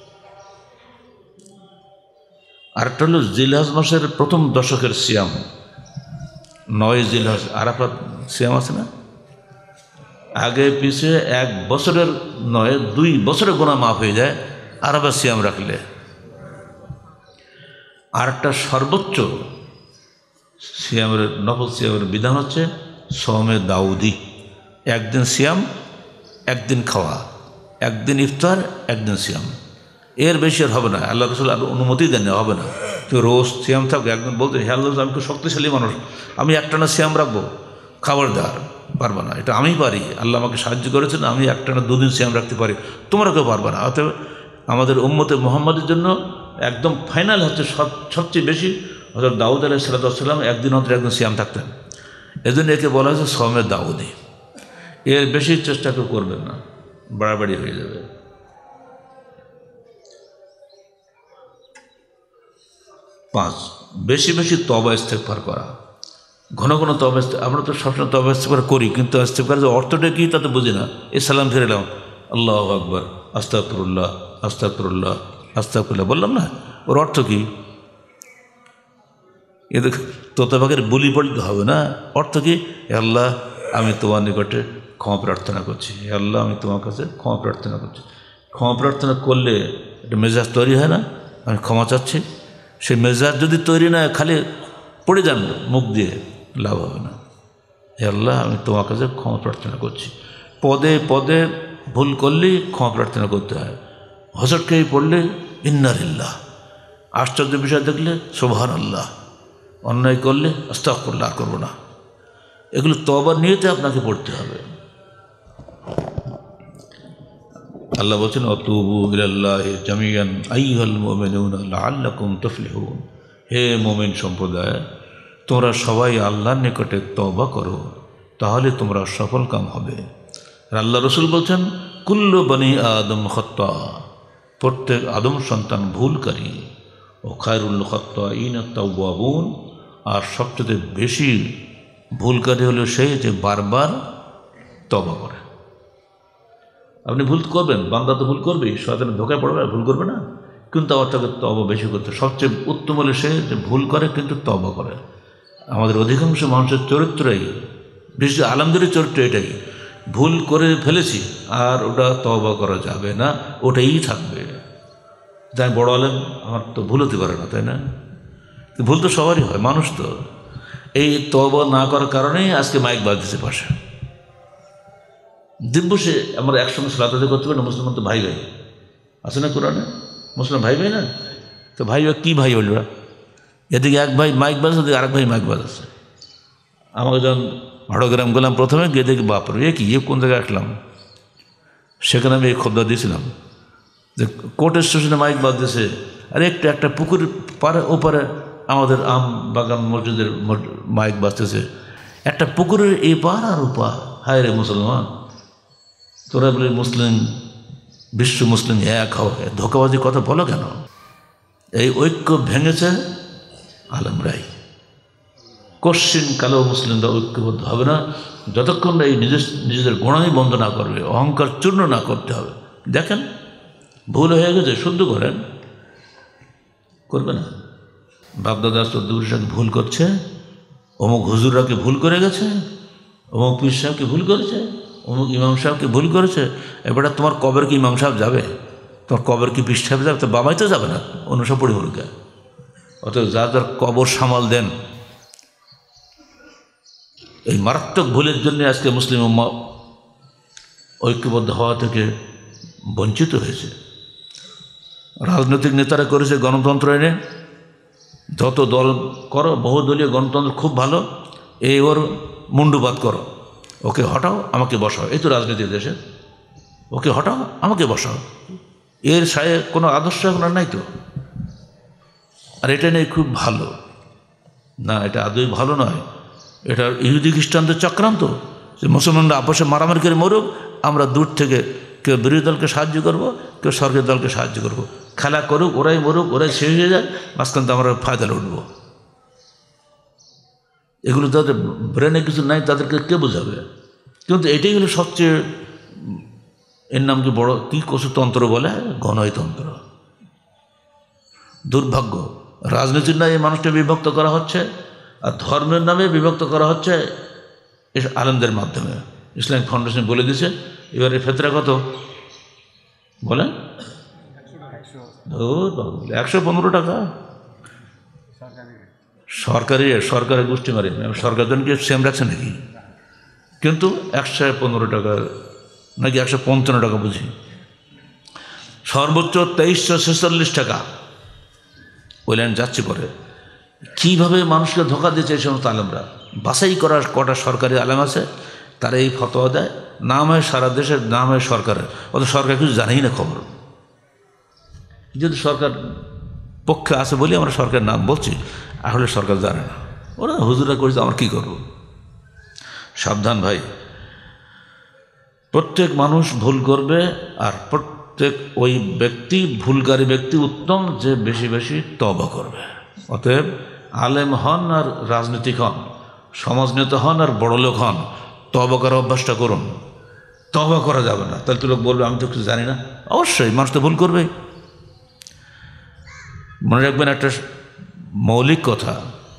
আরেকটা হলো জিলহজ মাসের প্রথম দশকের সিয়াম, 9 জিলহজ, আরাফাত সিয়াম আছে না? আগে পিছিয়ে 1 বছরের নয় 2 বছরের গুনাহ মাফ হয়ে যায় আরাফাত সিয়াম রাখলে। আরেকটা সর্বোচ্চ সিয়ামের নফল সিয়ামের বিধান হচ্ছে সওমে দাউদি, 1 দিন সিয়াম 1 দিন খাওয়া, 1 দিন ইফতার 1 দিন সিয়াম, এর বেশি আর হবে না। আল্লাহ রসুল অনুমতি দেন, হবে না। তো রোজ সিয়াম থাকবে। একদিন বলতে হে আল্লাহ আমি খুব শক্তিশালী মানুষ, আমি একটানা সিয়াম রাখবো, খাবার দেওয়ার পারবো না, এটা আমি পারি, আল্লাহ আমাকে সাহায্য করেছেন, আমি একটানা 2 দিন সিয়াম রাখতে পারি, তোমরা কেউ পারবে না। অতএব আমাদের উম্মতে মুহাম্মাদের জন্য একদম ফাইনাল হচ্ছে সবচেয়ে বেশি হযরত দাউদ আলাইহিস সালাম 1 দিন অন্তর 1 দিন সিয়াম থাকতেন। এজন্য একে বলা হয়েছে সওমে দাউদি। এর বেশি চেষ্টা কেউ করবেন না, বাড়াবাড়ি হয়ে যাবে। 5 বেশি বেশি তওবা ইস্তেগফার করা, ঘন ঘন তওবা। আমরা তো সবসময় তওবা ইস্তেগফার করি, কিন্তু ইস্তেগফারের যে অর্থটা কী তা তো বুঝি না। এই সালাম ফিরে এলাম, আল্লাহু আকবার, আস্তাগফিরুল্লাহ আস্তাগফিরুল্লাহ আস্তাগফিরুল্লাহ, বললাম না, ওর অর্থ কী? এ তো তোতাবাকের বলি পড়তে হবে না। অর্থ কি? হে আল্লাহ আমি তোমার নিকটে ক্ষমা প্রার্থনা করছি, হে আল্লাহ আমি তোমার কাছে ক্ষমা প্রার্থনা করছি। ক্ষমা প্রার্থনা করলে একটা মেজাজ তৈরি হয় না, আমি ক্ষমা চাচ্ছি। সেই মেজাজ যদি তৈরি না, খালি পড়ে যান মুখ দিয়ে, লাভ হবে না। হে আল্লাহ আমি তোমার কাছে ক্ষমা প্রার্থনা করছি। পদে পদে ভুল করলেই ক্ষমা প্রার্থনা করতে হয়। হযরতকে পড়লে ইন্না লিল্লাহ, আশ্চর্য বিষয় দেখলে সুবহানাল্লাহ, অন্যায় করলে আস্তাগফিরুল্লাহ, আর করবো না। এগুলো তওবার নিয়তে আপনাকে পড়তে হবে। আল্লাহ বলছেন অতুবু ইলাল্লাহি জামিআন আইয়ুহাল মুমিনুনা লাআল্লাকুম তুফলিহুন। হে মুমিন সম্প্রদায়, তোমরা সবাই আল্লাহর নিকটে তওবা করো, তাহলে তোমরা সফল কাম হবে। আর আল্লাহ রসুল বলছেন কুল্লু বনি আদম খাত্তা, প্রত্যেক আদম সন্তান ভুলকারী। ও খায়রুল খাত্তাইনা তাওয়াবুন, আর সবচেয়ে বেশি ভুলকারী হলো সেই যে বারবার তওবা করে। আপনি ভুল করবেন, বান্দা তো ভুল করবেই, শয়তানের ধোকায় পড়বে, ভুল করবে না, কিন্তু আবার তাকে তওবা বেশি করতে। সবচেয়ে উত্তম হলে সে যে ভুল করে কিন্তু তওবা করে। আমাদের অধিকাংশ মানুষের চরিত্রই, বিশেষ আলেমদের চরিত্র এটাই, ভুল করে ফেলেছি আর ওটা তওবা করা যাবে না, ওটাই থাকবে। যাই বড় আলেম, আমার তো ভুল হতে পারে না, তাই না? ভুল তো সবারই হয়, মানুষ তো। এই তওবা না করার কারণেই আজকে মাইক বাজতেছে পাশে। দিব্যসে আমরা একসঙ্গে সালাত আদায় করতে পারি না। মুসলমান তো ভাই ভাই আছে না কোরআনে? মুসলমান ভাই ভাই না? তো ভাই ভাই কী ভাই হল? এদিকে এক ভাই মাইক বাজাচ্ছে, ওদিকে আরেক ভাই মাইক বাজাচ্ছে। আমাকে যখন ভাড়গ্রাম গেলাম প্রথমে, গিয়ে দেখি বাপরে এ কি, এ কোন জায়গায় আসলাম। সেখানে আমি এই খদ্দা দিয়েছিলাম যে কোর্ট স্টেশনে মাইক বাজতেছে, আর একটা পুকুর পারে ওপারে আমাদের আম বাগান মসজিদের মাইক বাজতেছে। একটা পুকুরের এই পার আর ওপার। হায় রে মুসলমান, তোরা বলে মুসলিম, বিশ্ব মুসলিম এক হও, ধোকাবাজি কথা বলো কেন? এই ঐক্য ভেঙেছে আলেমরাই। কোশ্চিন কালেও মুসলিমরা ঐক্যবদ্ধ হবে না যতক্ষণ না এই নিজেদের গোড়ামি বন্ধ না করবে, অহংকার চূর্ণ না করতে হবে। দেখেন ভুল হয়ে গেছে, শুদ্ধ করেন, করবে না। বাপদাদা চৌধুরী সাহেব ভুল করছে, অমুক হুজুরাকে ভুল করে গেছে, অমুক পীর সাহেবকে ভুল করেছে, অমুক ইমাম সাহেবকে ভুল করেছে। এবারে তোমার কবর কি ইমাম সাহেব যাবে? তোমার কবর কি পীর সাহেব যাবে? তো বাবাই তো যাবে না, অন্য সব পড়ে হলুকে। অতএব যা যার কবর সামাল দেন। এই মারাত্মক ভুলের জন্য আজকে মুসলিম উম্মাহ ঐক্যবদ্ধ হওয়া থেকে বঞ্চিত হয়েছে। রাজনৈতিক নেতারা করেছে গণতন্ত্র এনে, যত দল করো, বহুদলীয় গণতন্ত্র খুব ভালো, এই ওর মুন্ডুপাত করো, ওকে হটাও আমাকে বসাও। এই তো রাজনীতির দেশে, ওকে হটাও আমাকে বসাও। এর সাথে কোনো আদর্শ এখন আর নাই তো। আর এটা নিয়ে খুব ভালো না, এটা আদৌ ভালো নয়। এটা ইহুদি খ্রিস্টানদের চক্রান্ত যে মুসলমানরা আপসে মারামারি করে মরুক, আমরা দূর থেকে কেউ বিরোধী দলকে সাহায্য করব, কেউ সরকারি দলকে সাহায্য করব, খেলা করুক, ওরাই মরুক, ওরাই শেষ হয়ে যাক, মাঝখান তো আমরা ফায়দা উঠব। এগুলো তাদের ব্রেনে কিছু নাই, তাদেরকে কে বোঝাবে? কিন্তু এটাই হলো সবচেয়ে, এর নাম কি বড় কী কসুতন্ত্র বলে, গণতন্ত্র। দুর্ভাগ্য, রাজনীতির নামে এই মানুষটা বিভক্ত করা হচ্ছে, আর ধর্মের নামে বিভক্ত করা হচ্ছে আলেমদের মাধ্যমে। ইসলামিক ফাউন্ডেশন বলে দিছে এবারে ফেতরা কত বলেন? 115 টাকা। সরকারি গোষ্ঠী মারি, সরকারজনকে সেম রাখছে নাকি? কিন্তু 115 টাকা নাকি 155 টাকা বুঝি, সর্বোচ্চ 2346 টাকা ওই লাইন যাচ্ছে পরে। কীভাবে মানুষকে ধোকা দিচ্ছে এই সমস্ত আলেমরা? বাছাই করার কটা সরকারি আলেম আছে, তারা এই ফতোয়া দেয়, নাম হয় সারা দেশের, নাম হয় সরকারের, অত সরকার কিছু জানেই না খবর। যদি সরকার পক্ষে আছে বলি আমরা সরকারের নাম বলছি, আসলে সরকার জানে না, ওরা হুজুরা করেছে, আমরা কী করব? সাবধান ভাই, প্রত্যেক মানুষ ভুল করবে, আর প্রত্যেক ওই ব্যক্তি, ভুলকারী ব্যক্তি উত্তম যে বেশি বেশি তওবা করবে। অতএব আলেম হন আর রাজনীতিক হন, সমাজনেতা হন আর বড়লোক হন, তওবা করার অভ্যাসটা করুন। তওবা করা যাবে না, তাহলে তো লোক বলবে আমি তো কিছু জানি না। অবশ্যই মানুষ তো ভুল করবে। মনে রাখবেন একটা মৌলিক কথা,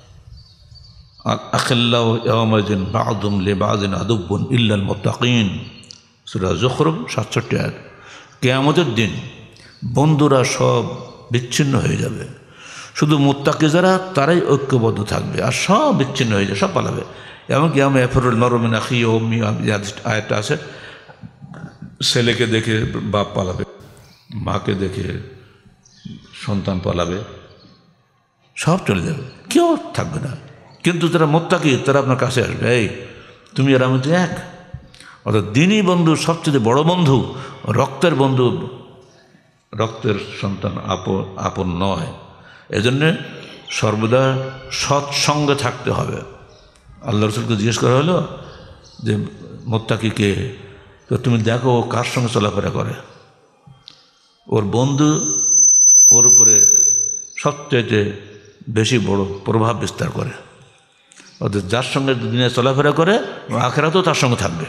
আখিল্লাহু ইয়াওমাইযিন বা'দুহুম লিবা'দিন আদুব্বুন ইল্লাল মুত্তাকিন, সূরা যুখরুফ 67 আয়াত। কিয়ামতের দিন বন্ধুরা সব বিচ্ছিন্ন হয়ে যাবে, শুধু মুত্তাকি যারা তারাই ঐক্যবদ্ধ থাকবে, আর সব বিচ্ছিন্ন হয়ে যাবে, সব পালাবে। এমনকি আমি এফরুল মারউ মিন আখিহি ওয়া উম্মিহি আয়াতটা আছে, ছেলেকে দেখে বাপ পালাবে, মাকে দেখে সন্তান পালাবে, সব চলে যাবে, কেউ থাকবে না। কিন্তু যারা মুত্তাকি তারা আপনার কাছে আসবে, এই তুমি আর আমি তো এক। অর্থাৎ দিনই বন্ধু সবচেয়ে বড় বন্ধু, রক্তের বন্ধু রক্তের সন্তান আপন নয়। এজন্যে সর্বদা সৎসঙ্গে থাকতে হবে। আল্লাহ রসুলকে জিজ্ঞেস করা হলো যে মুত্তাকি কে? তো তুমি দেখো ও কার সঙ্গে চলাফেরা করে। ওর বন্ধু ওর উপরে সবচেয়ে বেশি বড় প্রভাব বিস্তার করে। অর্থাৎ যার সঙ্গে দুনিয়া চলাফেরা করে আখেরাতেও তার সঙ্গে থাকবে।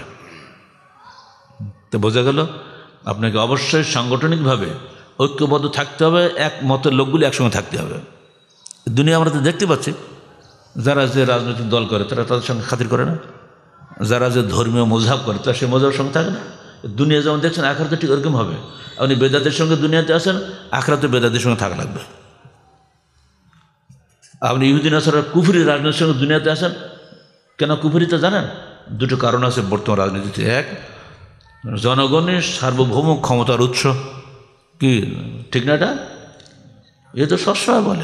তো বোঝা গেল আপনাকে অবশ্যই সাংগঠনিকভাবে ঐক্যবদ্ধ থাকতে হবে, এক মতের লোকগুলি একসঙ্গে থাকতে হবে। দুনিয়া আমরা তো দেখতে পাচ্ছি, যারা যে রাজনৈতিক দল করে তারা তাদের সঙ্গে খাতির করে না, যারা যে ধর্মীয় মজহাব করে তারা সেই মজহাবের সঙ্গে থাকে না। দুনিয়া যেমন দেখছেন আখেরাতে ঠিক ওরকম হবে। আপনি বেদাতের সঙ্গে দুনিয়াতে আসেন, আখেরাতে বেদাতের সঙ্গে থাকা লাগবে। আপনি ইহুদি নাসারা কুফরি রাজনীতির সঙ্গে দুনিয়াতে আসেন, কেন কুফরিতে জানেন? দুটো কারণ আছে বর্তমান রাজনীতিতে। এক, জনগণের সার্বভৌম ক্ষমতার উৎস। কি ঠিক না এটা? এ তো সবসময় বলে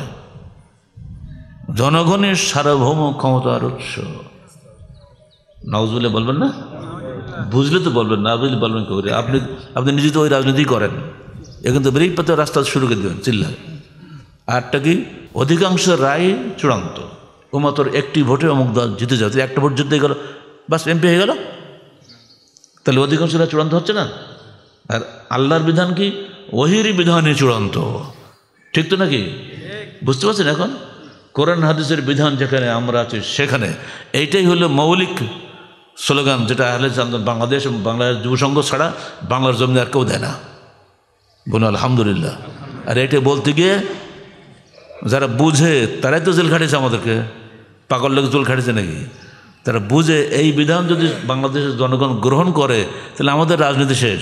জনগণের সার্বভৌম ক্ষমতার উৎস। নাউজুবিল্লাহ বলবেন না? বুঝলে তো বলবেন, না বুঝলে বলবেন কি করে? আপনি নিজে তো ওই রাজনীতি করেন, এ কিন্তু ব্রেক পাতে রাস্তা শুরু করে দেবেন চিল্লায়। আরটা কি? অধিকাংশ রায় চূড়ান্ত। ও মাত্র একটি ভোটে অমুক দল জিতে যাচ্ছে, একটা ভোট জিতে গেল, বাস এমপি হয়ে গেল। তাহলে অধিকাংশ রায় চূড়ান্ত হচ্ছে না? আর আল্লাহর বিধান কি? ওহির বিধানে চূড়ান্ত। ঠিক তো নাকি? বুঝতে পারছেন? এখন কোরআন হাদিসের বিধান যেখানে আমরা আছি সেখানে এইটাই হলো মৌলিক স্লোগান, যেটা আহলে সুন্নাত বাংলাদেশ এবং বাংলাদেশ যুবসংঘ ছাড়া বাংলার জমিনে আর কেউ দেয় না। বলুন আলহামদুলিল্লাহ। আর এটা বলতে গিয়ে যারা বুঝে তারাই তো জেল খাটিয়েছে আমাদেরকে। পাগল লোক জেল খাটিয়েছে নাকি? তারা বুঝে এই বিধান যদি বাংলাদেশের জনগণ গ্রহণ করে তাহলে আমাদের রাজনীতি শেষ।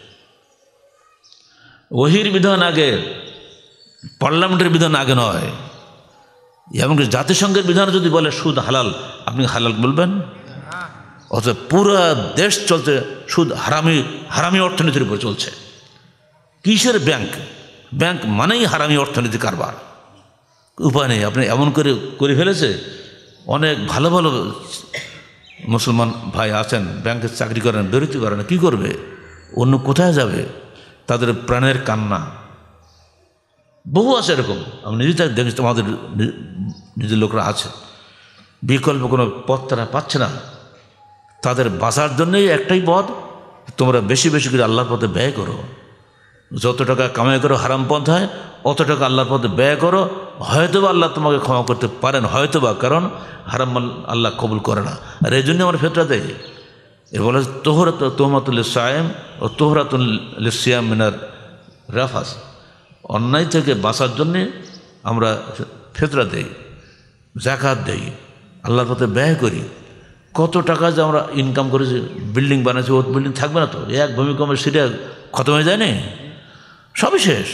ওহির বিধান আগে, পার্লামেন্টের বিধান আগে নয়। এমনকি জাতিসংঘের বিধান যদি বলে সুদ হালাল, আপনি হালাল বলবেন? অথচ পুরো দেশ চলছে সুদ হারামি অর্থনীতির উপর চলছে। কিসের ব্যাংক? ব্যাংক মানেই হারামি অর্থনীতি কারবার। উপায় নেই, আপনি এমন করে ফেলেছে। অনেক ভালো ভালো মুসলমান ভাই আছেন, ব্যাংকে চাকরি করেন, বেরোতে পারে না, কী করবে? অন্য কোথায় যাবে? তাদের প্রাণের কান্না। বহু আছে এরকম, আমি নিজে দেখেছি, আমাদের নিজের লোকরা আছে। বিকল্প কোনো পথ তারা পাচ্ছে না। তাদের বাঁচার জন্যই একটাই পথ, তোমরা বেশি বেশি করে আল্লাহর পথে ব্যয় করো। যত টাকা কামাই করো হারাম পন্থায়, অত টাকা আল্লাহর পথে ব্যয় করো। হয়তোবা আল্লাহ তোমাকে ক্ষমা করতে পারেন, হয়তোবা, কারণ হারাম আল্লাহ কবুল করে না। আর এই জন্য আমার ফেতরা দেয়। এর বলে তোহমাতুল সায়েম ও তোহরাতুল সিয়াম মিনার রাফাস। অন্যায় থেকে বাঁচার জন্যে আমরা ফেতরা দেই, জাকাত দেই, আল্লাহর পথে ব্যয় করি। কত টাকা যে আমরা ইনকাম করেছি, বিল্ডিং বানাচ্ছি, ও বিল্ডিং থাকবে না তো? এক ভূমিকম্পে সিরিয়া খতম হয়ে যায়নি, সবই শেষ।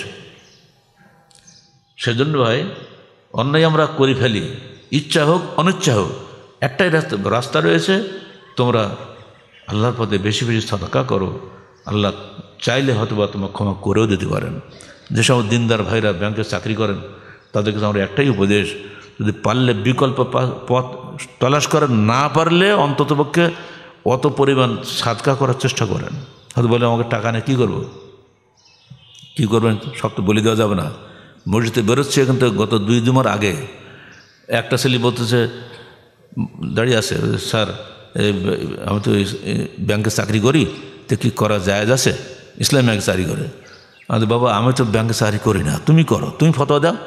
সেজন্য ভাই অন্যায় আমরা করে ফেলি, ইচ্ছা হোক অনিচ্ছা হোক। একটাই রাস্তা রয়েছে, তোমরা আল্লাহর পথে বেশি বেশি সাদাকা করো। আল্লাহ চাইলে হয়তো বা তোমার ক্ষমা করেও দিতে পারেন। যেসব দিনদার ভাইরা ব্যাংকে চাকরি করেন তাদের কাছে আমরা একটাই উপদেশ, যদি পারলে বিকল্প পথ তলাশ করেন, না পারলে অন্ততপক্ষে অত পরিমাণ সাদকা করার চেষ্টা করেন। হয়তো বলে আমাকে টাকা নেই, কী করবো? কী করবেন সব তো বলে দেওয়া যাবে না। মসজিদে বেরোচ্ছে কিন্তু গত 2 জুমার আগে একটা ছেলে বলতেছে, দাঁড়িয়ে আছে, স্যার আমি তো ব্যাংকে চাকরি করি, তো কী করা জায়েজ আছে? ইসলাম ব্যাংকে চাকরি করে। আমি বাবা আমি তো ব্যাংকে চাকরি করি না, তুমি করো, তুমি ফতোয়া দাও।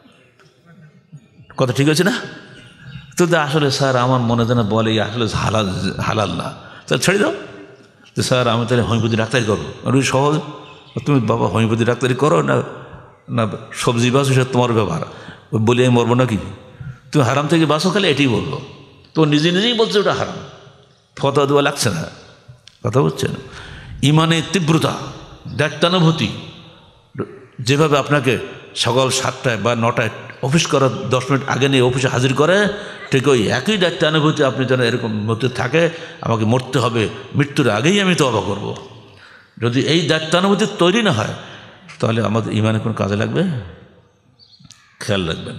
কথা ঠিক আছে না? তো আসলে স্যার আমার মনে যেন বলে আসলে হালাল না, স্যার ছেড়ে দাও। তো স্যার আমি তাহলে হোমিওপ্যাথি ডাক্তারি করবো। আর সহজ, তুমি বাবা হোমিওপ্যাথি ডাক্তারি করো না না সবজি বাঁচো, সে তোমার ব্যাপার। বলি আমি মরবো নাকি? তুমি হারাম থেকে বাঁচো, খালি এটাই বলবো। তো নিজেই বলছে ওটা হারাম, ফতোয়া দেওয়া লাগছে না। কথা বুঝছেন? ইমানের তীব্রতা, দায়িত্বানুভূতি যেভাবে আপনাকে সকাল 7টায় বা 9টায় অফিস করার 10 মিনিট আগে নিয়ে অফিসে হাজির করে, ঠিক ওই একই দায়িত্বানুভূতি আপনি যেন এরকম মধ্যে থাকে, আমাকে মরতে হবে, মৃত্যুর আগেই আমি তওবা করব। যদি এই দায়িত্বানুভূতি তৈরি না হয় তাহলে আমাদের ইমানে কোনো কাজে লাগবে? খেয়াল রাখবেন।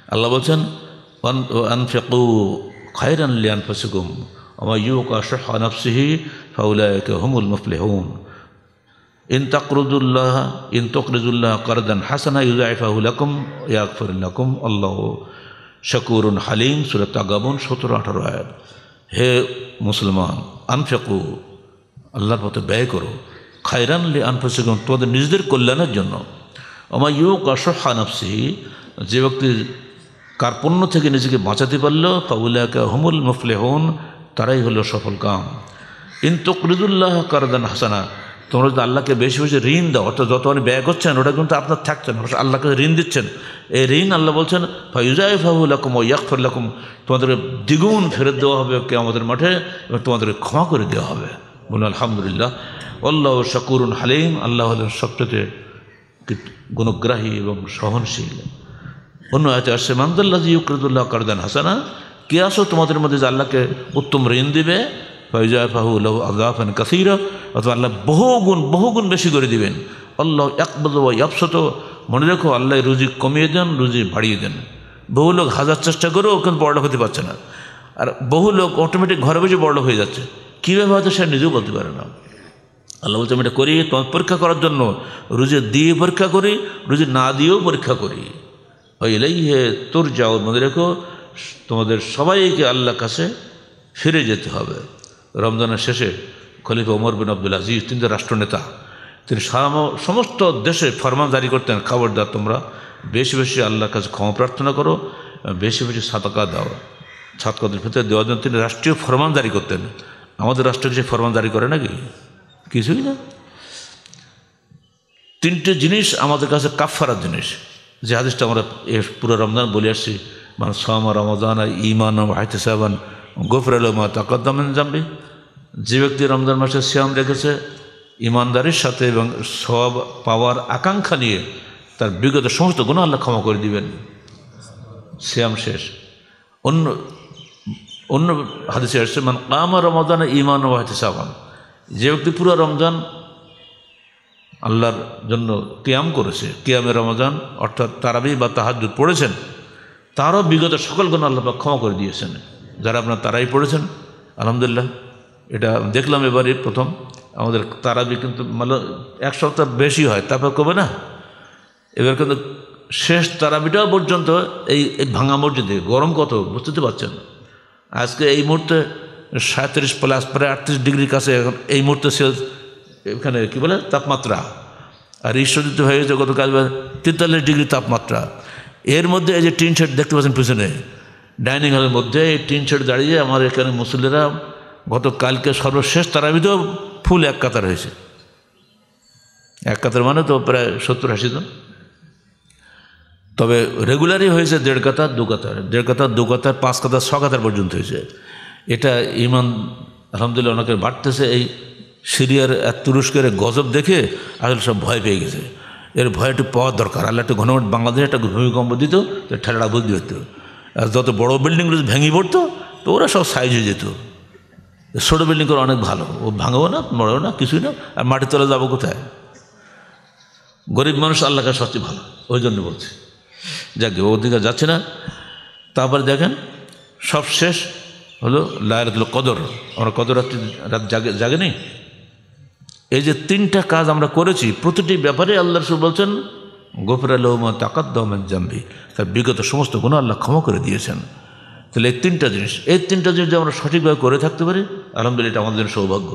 আল্লাহ বলছেন আনফিকু খায়রান লিআনফুসিকুম ওয়া মান ইউকা শুহ্হা নাফসিহি ফাউলাইকা হুমুল মুফলিহুন ইন তাকরিদুল্লাহ কারদান হাসানা ইউযাইফাহু লাকুম ইয়াগফির লাকুম আল্লাহু শাকুরুন হালিম। সূরা তাগাবুন 17-18 আয়াত। হে মুসলমান, আনফিকু আল্লাহর পথে ব্যয় করো, খায়রান লিআনফুসিকুম তোমাদের নিজেদের কল্যাণের জন্য, ওয়া মান ইউকা শুহ্হা নাফসিহি যে ব্যক্তি কার্পণ্য থেকে নিজেকে বাঁচাতে পারল ফাউলাইকা হুমুল মুফলিহুন তারাই হলো সফল কাম। ইন তাকরিদুল্লাহ কারদান হাসানা তোমরা যদি আল্লাহকে বেশি বেশি ঋণ দাও, অর্থাৎ যত আপনি ব্যয় করছেন ওটা কিন্তু আপনার থাকছে না, আল্লাহকে ঋণ দিচ্ছেন। এই ঋণ আল্লাহ বলছেন ফায়ুযাইফাহু লাকুম ওয়া ইয়াগফির লাকুম তোমাদেরকে দ্বিগুণ ফেরত দেওয়া হবে কিয়ামতের মাঠে এবং তোমাদেরকে ক্ষমা করে দেওয়া হবে। বলুন আলহামদুলিল্লাহ। আল্লাহু শাকুরুন হালিম আল্লাহ হলেন সবচেয়ে গুণগ্রাহী এবং সহনশীল। অন্য আয়াতে আসছে মানদাল্লাযী ইউকরিদুল্লাহ কারদান হাসানা, কে আসো তোমাদের মধ্যে যে আল্লাহকে উত্তম ঋণ দিবে ফায়ুযাইফাহু লাহু আযাফান কাসীরা অথবা আল্লাহ বহুগুণ বেশি করে দিবেন। আল্লাহ ইয়াকবাদু ওয়া ইয়াবসুতু মনে রেখো আল্লাহ রুজি কমিয়ে দেন, রুজি বাড়িয়ে দেন। বহু লোক হাজার চেষ্টা করেও কিন্তু বড়লোক হতে পারছে না, আর বহু লোক অটোমেটিক ঘরে বসে বড়লোক হয়ে যাচ্ছে। কীভাবে হয়তো সে নিজেও বলতে পারে না। আল্লাহ বলছে আমি এটা করি তোমার পরীক্ষা করার জন্য, রুজি দিয়ে পরীক্ষা করি, রুজি না দিয়েও পরীক্ষা করি। ইলাইহি তুরজাউন মনে রেখো তোমাদের সবাইকে আল্লাহর কাছে ফিরে যেতে হবে। রমজানের শেষে খলিফা ওমর বিন আব্দুল আজিজ, তিনি তো রাষ্ট্রনেতা, তিনি সমস্ত দেশে ফরমান জারি করতেন খবরদার তোমরা বেশি বেশি আল্লাহর কাছে ক্ষমা প্রার্থনা করো, বেশি বেশি সাদাকা দাও, ছাত্রদের ভিতরে দেওয়ার জন্য তিনি রাষ্ট্রীয় ফরমান জারি করতেন। আমাদের রাষ্ট্র কিছু ফরমান জারি করে নাকি? কিছুই না। তিনটে জিনিস আমাদের কাছে কাফফারার জিনিস, যে হাদিসটা আমরা পুরো রমজান বলে আসছি, মানে সামা রমাদান ঈমানান ওয়া ইহতিসাবান গুফিরা লাহু মা তাকাদ্দামা মিন যামবি। যে ব্যক্তি রমজান মাসে সিয়াম রেখেছে ইমানদারির সাথে এবং সওয়াব পাওয়ার আকাঙ্ক্ষা নিয়ে, তার বিগত সমস্ত গুনাহ আল্লাহ ক্ষমা করে দিবেন। সিয়াম শেষ। অন্য হাদিসে আসছে মান কামা রমাদান ঈমানান ওয়া ইহতিসাবান, যে ব্যক্তি পুরো রমজান আল্লাহর জন্য কিয়াম করেছে, কিয়ামে রমজান অর্থাৎ তারাবি বা তাহাজ্জুদ পড়েছেন, তারও বিগত সকল গুনাহ আল্লাহ পাক ক্ষমা করে দিয়েছেন। যারা আপনার তারাই পড়েছেন আলহামদুলিল্লাহ, এটা দেখলাম এবারে প্রথম আমাদের তারাবি কিন্তু মানে এক সপ্তাহ বেশি হয়, তারপর কবে না, এবার কিন্তু শেষ তারাবিটাও পর্যন্ত এই ভাঙা মসজিদে গরম কত বুঝতে পারছেন। আজকে এই মুহূর্তে 37+ প্রায় 38 ডিগ্রির কাছে এখন এই মুহূর্তে এখানে কী বলে তাপমাত্রা, আর ঈশ্বরিত হয়ে গেছে গতকাল 43 ডিগ্রি তাপমাত্রা। এর মধ্যে এই যে টিন শেড দেখতে পাচ্ছেন পিছনে ডাইনিং হলের মধ্যে, এই টিন শেড দাঁড়িয়ে আমার এখানে মুসল্লিরা গতকালকে সর্বশেষ তারাবিতেও ফুল এক কাতার হয়েছে। এক কাতার মানে তো প্রায় 70-80 জন, তবে রেগুলারই হয়েছে 1.5 কাতার 2 কাতার, 1.5 কাতার 2 কাতার 5 কাতার 6 কাতার পর্যন্ত হয়েছে। এটা ইমান আলহামদুলিল্লাহ অনেকের বাড়তেছে। এই সিরিয়ার তুরস্কের গজব দেখে আসলে সব ভয় পেয়ে গেছে। এর ভয় একটু পাওয়ার দরকার। আল্লাহ একটু ঘন বাংলাদেশে একটা ভূমিকম্প দিত, ঠেলা বুদ্ধি হতো, আর যত বড়ো বিল্ডিংগুলো ভেঙে পড়তো তো ওরা সব সাইজ হয়ে যেত। ছোটো বিল্ডিং করে অনেক ভালো, ও ভাঙবো না, মরবো না, কিছুই না, আর মাটির তলে যাবো কোথায়? গরিব মানুষ আল্লাহ কাছে সবচেয়ে ভালো, ওই জন্য বলছি। যাকে ওদিকে যাচ্ছে না। তারপরে দেখেন সব শেষ হলো লাইলাতুল কদর। আমরা কদর রাত জাগে নেই। এই যে 3টা কাজ আমরা করেছি, প্রতিটি ব্যাপারে আল্লাহ রাসূল বলছেন গুফিরা লাহু মা তাকাদ্দামা মিন যামবি, তার বিগত সমস্ত গুনাহ আল্লাহ ক্ষমা করে দিয়েছেন। তাহলে এই 3টা জিনিস, এই 3টা জিনিস যদি আমরা সঠিকভাবে করে থাকতে পারি আলহামদুলিল্লাহ এটা আমাদের সৌভাগ্য।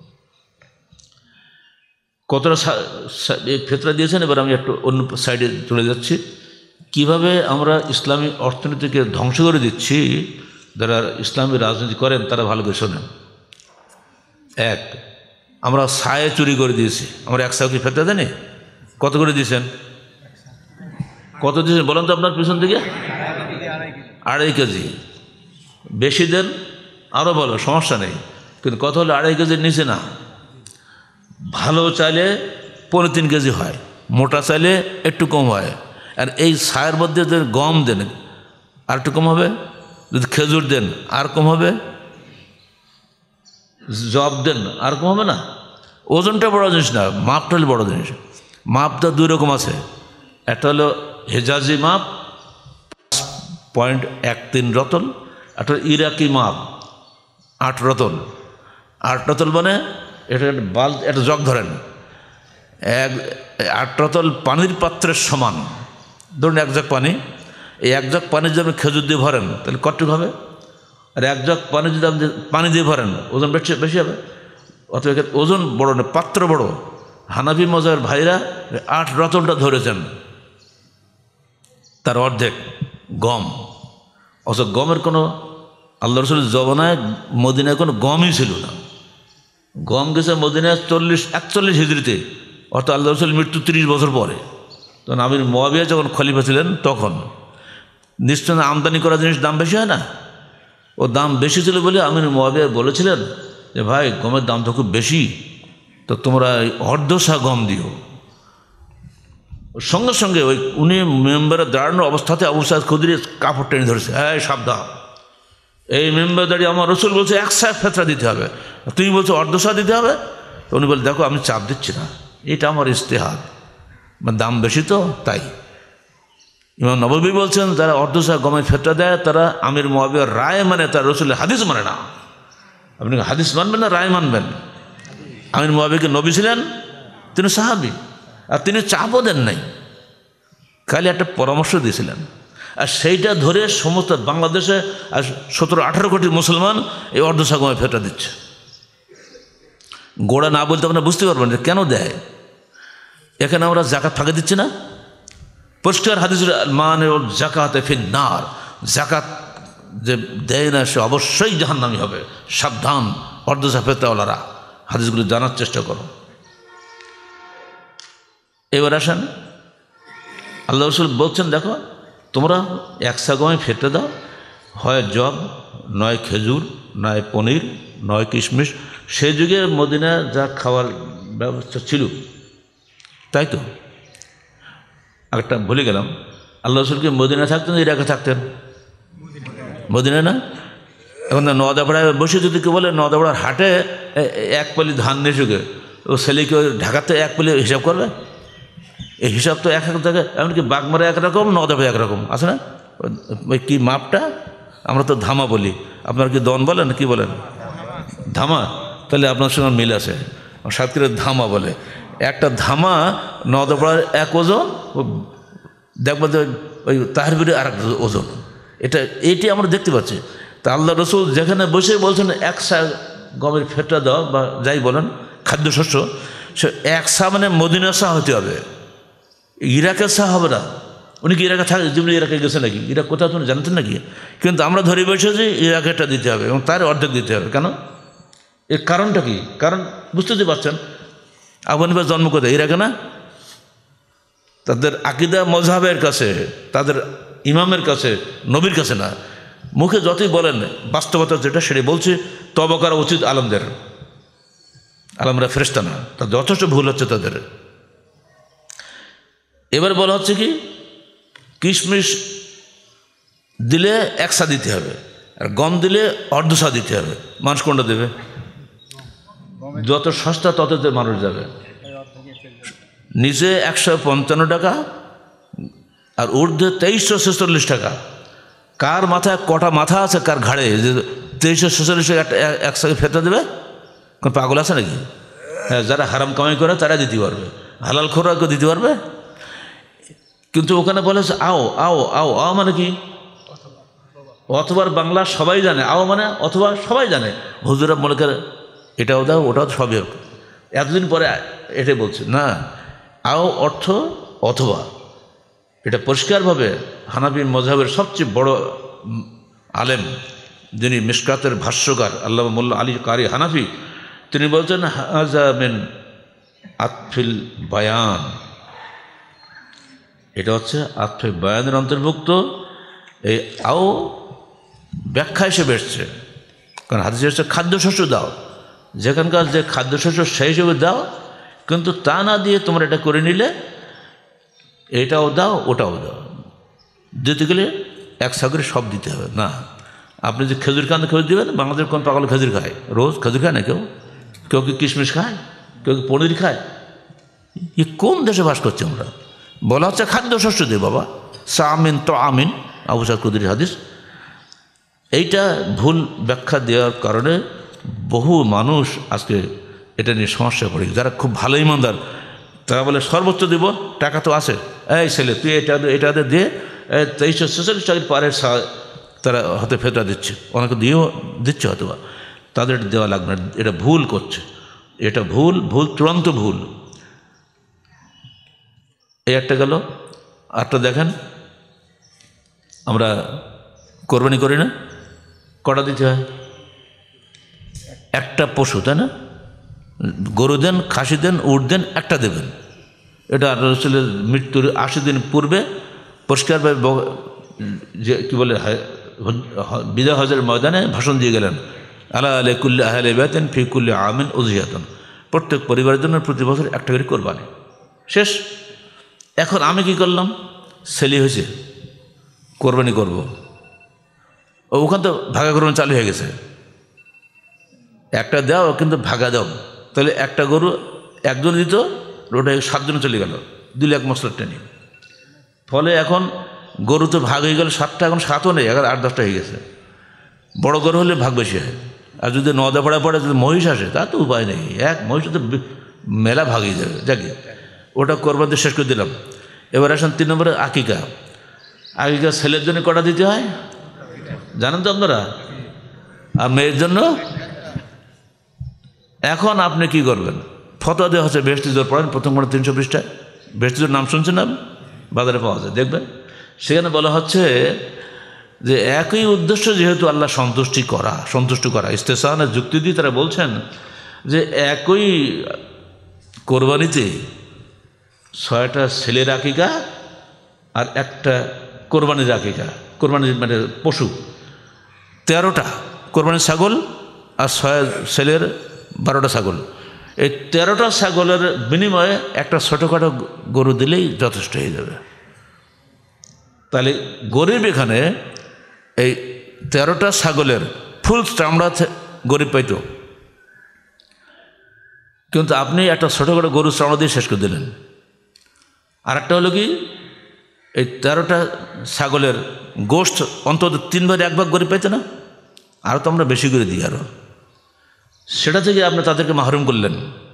কতটা ফেতরা দিয়েছেন। এবার আমি একটু অন্য সাইডে চলে যাচ্ছি। কিভাবে আমরা ইসলামী অর্থনীতিকে ধ্বংস করে দিচ্ছি। যারা ইসলামী রাজনীতি করেন তারা ভালো করে শোনেন। 1, আমরা সায়ে চুরি করে দিয়েছি। আমরা 1 সাও কি ফেতরা দেনি? কত করে দিয়েছেন? কত দিয়েছেন বলেন তো আপনার পিছন থেকে? 2.5 কেজি। বেশি দেন আরও ভালো, সমস্যা নেই, কিন্তু কত হলো 2.5 কেজির নিচে না। ভালো চাইলে 3.5 কেজি হয়, মোটা চাইলে একটু কম হয়। আর এই সায়ের মধ্যে যদি গম দেন আর একটু কম হবে, যদি খেজুর দেন আর কম হবে, জব দেন আর কম হবে না। ওজনটা বড় জিনিস না, মাপটা হলে বড় জিনিস। মাপটা 2 রকম আছে, একটা হলো হেজাজি মাপ, .13 রতল, একটা ইরাকি মাপ 8 রতল। 8 রতল মানে এটা একটা জগ ধরেন, 8 রতল পানির পাত্রের সমান। ধরুন 1 জগ পানি, এই 1 জগ পানির জন্য খেজুর দিয়ে ভরেন তাহলে কতটুকু হবে? আর 1 জগ পানি যদি আপনি পানি দিয়ে ভরেন ওজন বেশি হবে। অথবা ওজন বড় না, পাত্র বড়। হানাফি মাযহাবের ভাইরা 8 রতলটা ধরেছেন, তার অর্ধেক গম। অথচ গমের কোনো, আল্লাহ রসুলের জমানায় মদিনায় কোনো গমই ছিল না। গম গেছে মদিনায় 41 হিজরিতে, অর্থাৎ আল্লাহ রসুলের মৃত্যু 30 বছর পরে। তখন আমির মুয়াবিয়া যখন খলিফা ছিলেন তখন নিশ্চয় আমদানি করা জিনিস দাম বেশি হয় না, ও দাম বেশি ছিল বলে আমির মুয়াবিয়া বলেছিলেন যে ভাই গমের দাম তো খুব বেশি, তো তোমরা অর্ধশা গম দিও। সঙ্গে সঙ্গে উনি মেম্বারে দাঁড়ানোর অবস্থাতে আবু সাঈদ খুদরি কাপড় টেনে ধরেছে, হ্যাঁ সাবধান, এই মেম্বার দাঁড়িয়ে আমার রসুল বলছে 1 সা ফেতরা দিতে হবে, তুমি বলছো অর্ধশা দিতে হবে। তো উনি বলে দেখো আমি চাপ দিচ্ছি না, এটা আমার ইস্তেহাদ, মানে দাম বেশি তো তাই। ইমাম নববী বলছেন যারা অর্ধশা গমের ফেতরা দেয় তারা আমির মুয়াবিয়ার রায় মানে, তার রসুলের হাদিস মানে না। আপনি হাদিস মানবেন না রায় মানবেন? আমির মুয়াবিয়া নবী ছিলেন, তিনি সাহাবী, আর তিনি চাপও দেন নাই, খালি একটা পরামর্শ দিয়েছিলেন। আর সেইটা ধরে সমস্ত বাংলাদেশে 17-18 কোটি মুসলমান এই অর্ধশা গমের ফেতরা দিচ্ছে। গোড়া না বলতে আপনারা বুঝতে পারবেন যে কেন দেয়। এখানে আমরা জাকাত ফাঁকে দিচ্ছি না, পরিষ্কার হাদিসের মানে জাকাতে ফিন্নার, জাকাত যে দেয় না সে অবশ্যই জাহান্নামী হবে, সাবধান অর্ধশা ফেতরাওয়ালারা, হাদিসগুলো জানার চেষ্টা করো। এবার আসেন, আল্লাহ রসুল বলছেন দেখো তোমরা 1 সা গমে ফেটে দাও, হয় জব, নয় খেজুর, নয় পনির, নয় কিশমিশ। সেই যুগে মদিনা যা খাওয়ার ব্যবস্থা ছিল তাই তো। একটা ভুলে গেলাম, আল্লাহ রসুল কি মদিনা থাকতেন ইরাকে থাকতেন? মদিনা না? এখন নওদাপাড়ায় বসে যদি কেউ বলে নওদাপাড়ার হাটে 1 পলি ধান নিয়ে শুকে, ও ছেলেকে ঢাকাতে 1 পলি হিসাব করবে? এই হিসাব তো এক জায়গায়, এমনকি বাগমারা একরকম, নওদাপাড়া একরকম আছে না? ওই কী মাপটা, আমরা তো ধামা বলি, আপনার কি দন বলেন কি বলেন? ধামা। তাহলে আপনার সঙ্গে মিল আছে, সাতক্ষীরার ধামা বলে। একটা ধামা নওদাপাড়ার 1 ওজন, দেখবেন ওই তাহিরপুরে আর 1 ওজন। এইটি আমরা দেখতে পাচ্ছি। তা আল্লাহ রসুল যেখানে বসে বলছেন 1 সা গমের ফেটরা দাও বা যাই বলেন খাদ্যশস্য, সে 1 সা মানে মদিনা সা হতে হবে, ইরাকের সা হবে না। উনি কি ইরাকে থাকে? যেমনি ইরাকে গেছে নাকি? ইরাক কোথাও তুমি জানতেন নাকি? কিন্তু আমরা ধরে বসেছি ইরাকেরটা দিতে হবে এবং তার অর্ধেক দিতে হবে। কেন? এর কারণটা কি? কারণ বুঝতে পারছেন, আফগানিস্তান জন্ম কোথায়? ইরাকে না? তাদের আকিদা মযহাবের কাছে, তাদের ইমামের কাছে, নবীর কাছে না। মুখে যতই বলেন বাস্তবতা যেটা সেটা বলছে, তওবা করা উচিত আলেমদের। আলেমরা ফেরেশতা না, তা যথেষ্ট ভুল হচ্ছে তাদের। এবার বলা হচ্ছে কি কিশমিশ দিলে 1 সা দিতে হবে, আর গম দিলে অর্ধশা দিতে হবে। মানুষ কোনটা দেবে? যত সস্তা তততে মানুষ যাবে। নিচে 155 টাকা আর ঊর্ধ্বে 2346 টাকা। কার মাথায় কটা মাথা আছে, কার ঘাড়ে যে 2346 টাকা 1 সা ফেতরা দেবে? কোন পাগল আছে নাকি? হ্যাঁ, যারা হারাম কামাই করে তারা দিতে পারবে, হালাল খোরা কেউ দিতে পারবে? কিন্তু ওখানে বলেছে আও আও আও। আও মানে কি? অথবার বাংলা সবাই জানে, আও মানে অথবা সবাই জানে। হুজুরা মনে করে এটাও দাও ওটাও সবই হোক, এতদিন পরে এটাই বলছে না। আও অর্থ অথবা, এটা পরিষ্কারভাবে হানাফি মযহাবের সবচেয়ে বড় আলেম, যিনি মিশকাতের ভাষ্যকার আল্লামা মোল্লা আলী কারি হানাফি, তিনি বলছেন হাযা মিন আতফিল বায়ান, এটা হচ্ছে আতফে বায়ানের অন্তর্ভুক্ত। এই আও ব্যাখ্যা হিসেবে এসছে, কারণ হাদিসে এসছে খাদ্যশস্য দাও, যেখানকার যে খাদ্যশস্য সেই হিসেবে দাও, কিন্তু তা না দিয়ে তোমরা এটা করে নিলে এটাও দাও ওটাও দাও, দিতে গেলে 1 সা করে সব দিতে হবে না। আপনি যে খেজুর খান খেজুর দেবেন, বাংলাদেশের কোন পাগল খেজুর খায়? রোজ খেজুর খায় না কেউ? কেউ কি কিশমিশ খায়? কেউ কি পনির খায়? কোন দেশে বাস করছি আমরা? বলা হচ্ছে খাদ্যশস্য দে বাবা, সামিন তো আমিন, আবু সাঈদ খুদরির হাদিস। এইটা ভুল ব্যাখ্যা দেওয়ার কারণে বহু মানুষ আজকে এটা নিয়ে সমস্যায় পড়ে। যারা খুব ভালো ইমানদার তারা বলে সর্বোচ্চ দিব, টাকা তো আছে, এই ছেলে তুই এটা দিয়ে 2346 টাকার পারে তারা হাতে ফেতরা দিচ্ছে, অনেকে দিয়েও দিচ্ছে হয়তো, তাদের দেওয়া লাগবে না, এটা ভুল করছে, এটা ভুল চূড়ান্ত ভুল। এই একটা গেল। আরটা দেখেন, আমরা কোরবানি করি না, কটা দিতে হয়? একটা পশু, তাই না? গরু দেন, খাসি দেন, উট দেন, একটা দেবেন। এটা রাসূলের মৃত্যুর 80 দিন পূর্বে পরিষ্কারভাবে যে কী বলে বিদায় হজের ময়দানে ভাষণ দিয়ে গেলেন, আলা আলাইকুল্লি আহলে বাইতিন ফি কুল্লি আমিন উযহিয়াতুন, প্রত্যেক পরিবারের জন্য প্রতি বছর একটা করে কোরবানি। শেষ। এখন আমি কি করলাম? ছেলে হয়েছে, কোরবানি করব, ওখান তো ভাগা কোরবানি চালু হয়ে গেছে। একটা দাও কিন্তু ভাগা দাও, তাহলে একটা গরু একজন দিত, ওটা 7 জন চলে গেল 2 লাখ মশলার টেনে। ফলে এখন গরু তো ভাগ হয়ে গেল 7টা, এখন 7ও নেই, এখন 8-10টা হয়ে গেছে। বড় গরু হলে ভাগ বেশি হয়। আর যদি নদা পড়া পড়ে যদি মহিষ আসে তা তো উপায় নেই, এক মহিষ তো মেলা ভাগ হয়ে যাবে। যাকে ওটা কোরবানি শেষ করে দিলাম। এবার আসেন 3 নম্বরে আকিকা। আকিকা ছেলের জন্য কটা দিতে হয় জানেন তো আপনারা, আর মেয়ের জন্য। এখন আপনি কি করবেন? ফতোয়া দেওয়া হচ্ছে, বেহেশতি জোর পড়েন প্রথম খণ্ডে 300 পৃষ্ঠায়, বেহেশতি জোর নাম শুনছেন না, বাজারে পাওয়া যায়, দেখবেন। সেখানে বলা হচ্ছে যে একই উদ্দেশ্য, যেহেতু আল্লাহ সন্তুষ্ট করা ইস্তেসানের যুক্তি দিয়ে তারা বলছেন যে একই কোরবানিতে 6টা ছেলের আকিকা আর একটা কোরবানির আকিকা, কোরবানির মানে পশু 13টা কোরবানির ছাগল আর 6 ছেলের 12টা ছাগল। এই 13টা ছাগলের বিনিময়ে একটা ছোটোখাটো গরু দিলেই যথেষ্ট হয়ে যাবে। তাহলে গরিব এখানে এই 13টা ছাগলের ফুল চামড়া গরিব পাইত, কিন্তু আপনি একটা ছোটোখাটো গরুর চামড়া দিয়ে শেষ করে দিলেন। আর একটা হলো কি, এই 13টা ছাগলের গোশত অন্তত 3 ভাগে 1 ভাগ গরিব পাইতে না, আরও তো আমরা বেশি করে দিই আরও, সেটা থেকে আপনি তাদেরকে মাহরুম করলেন।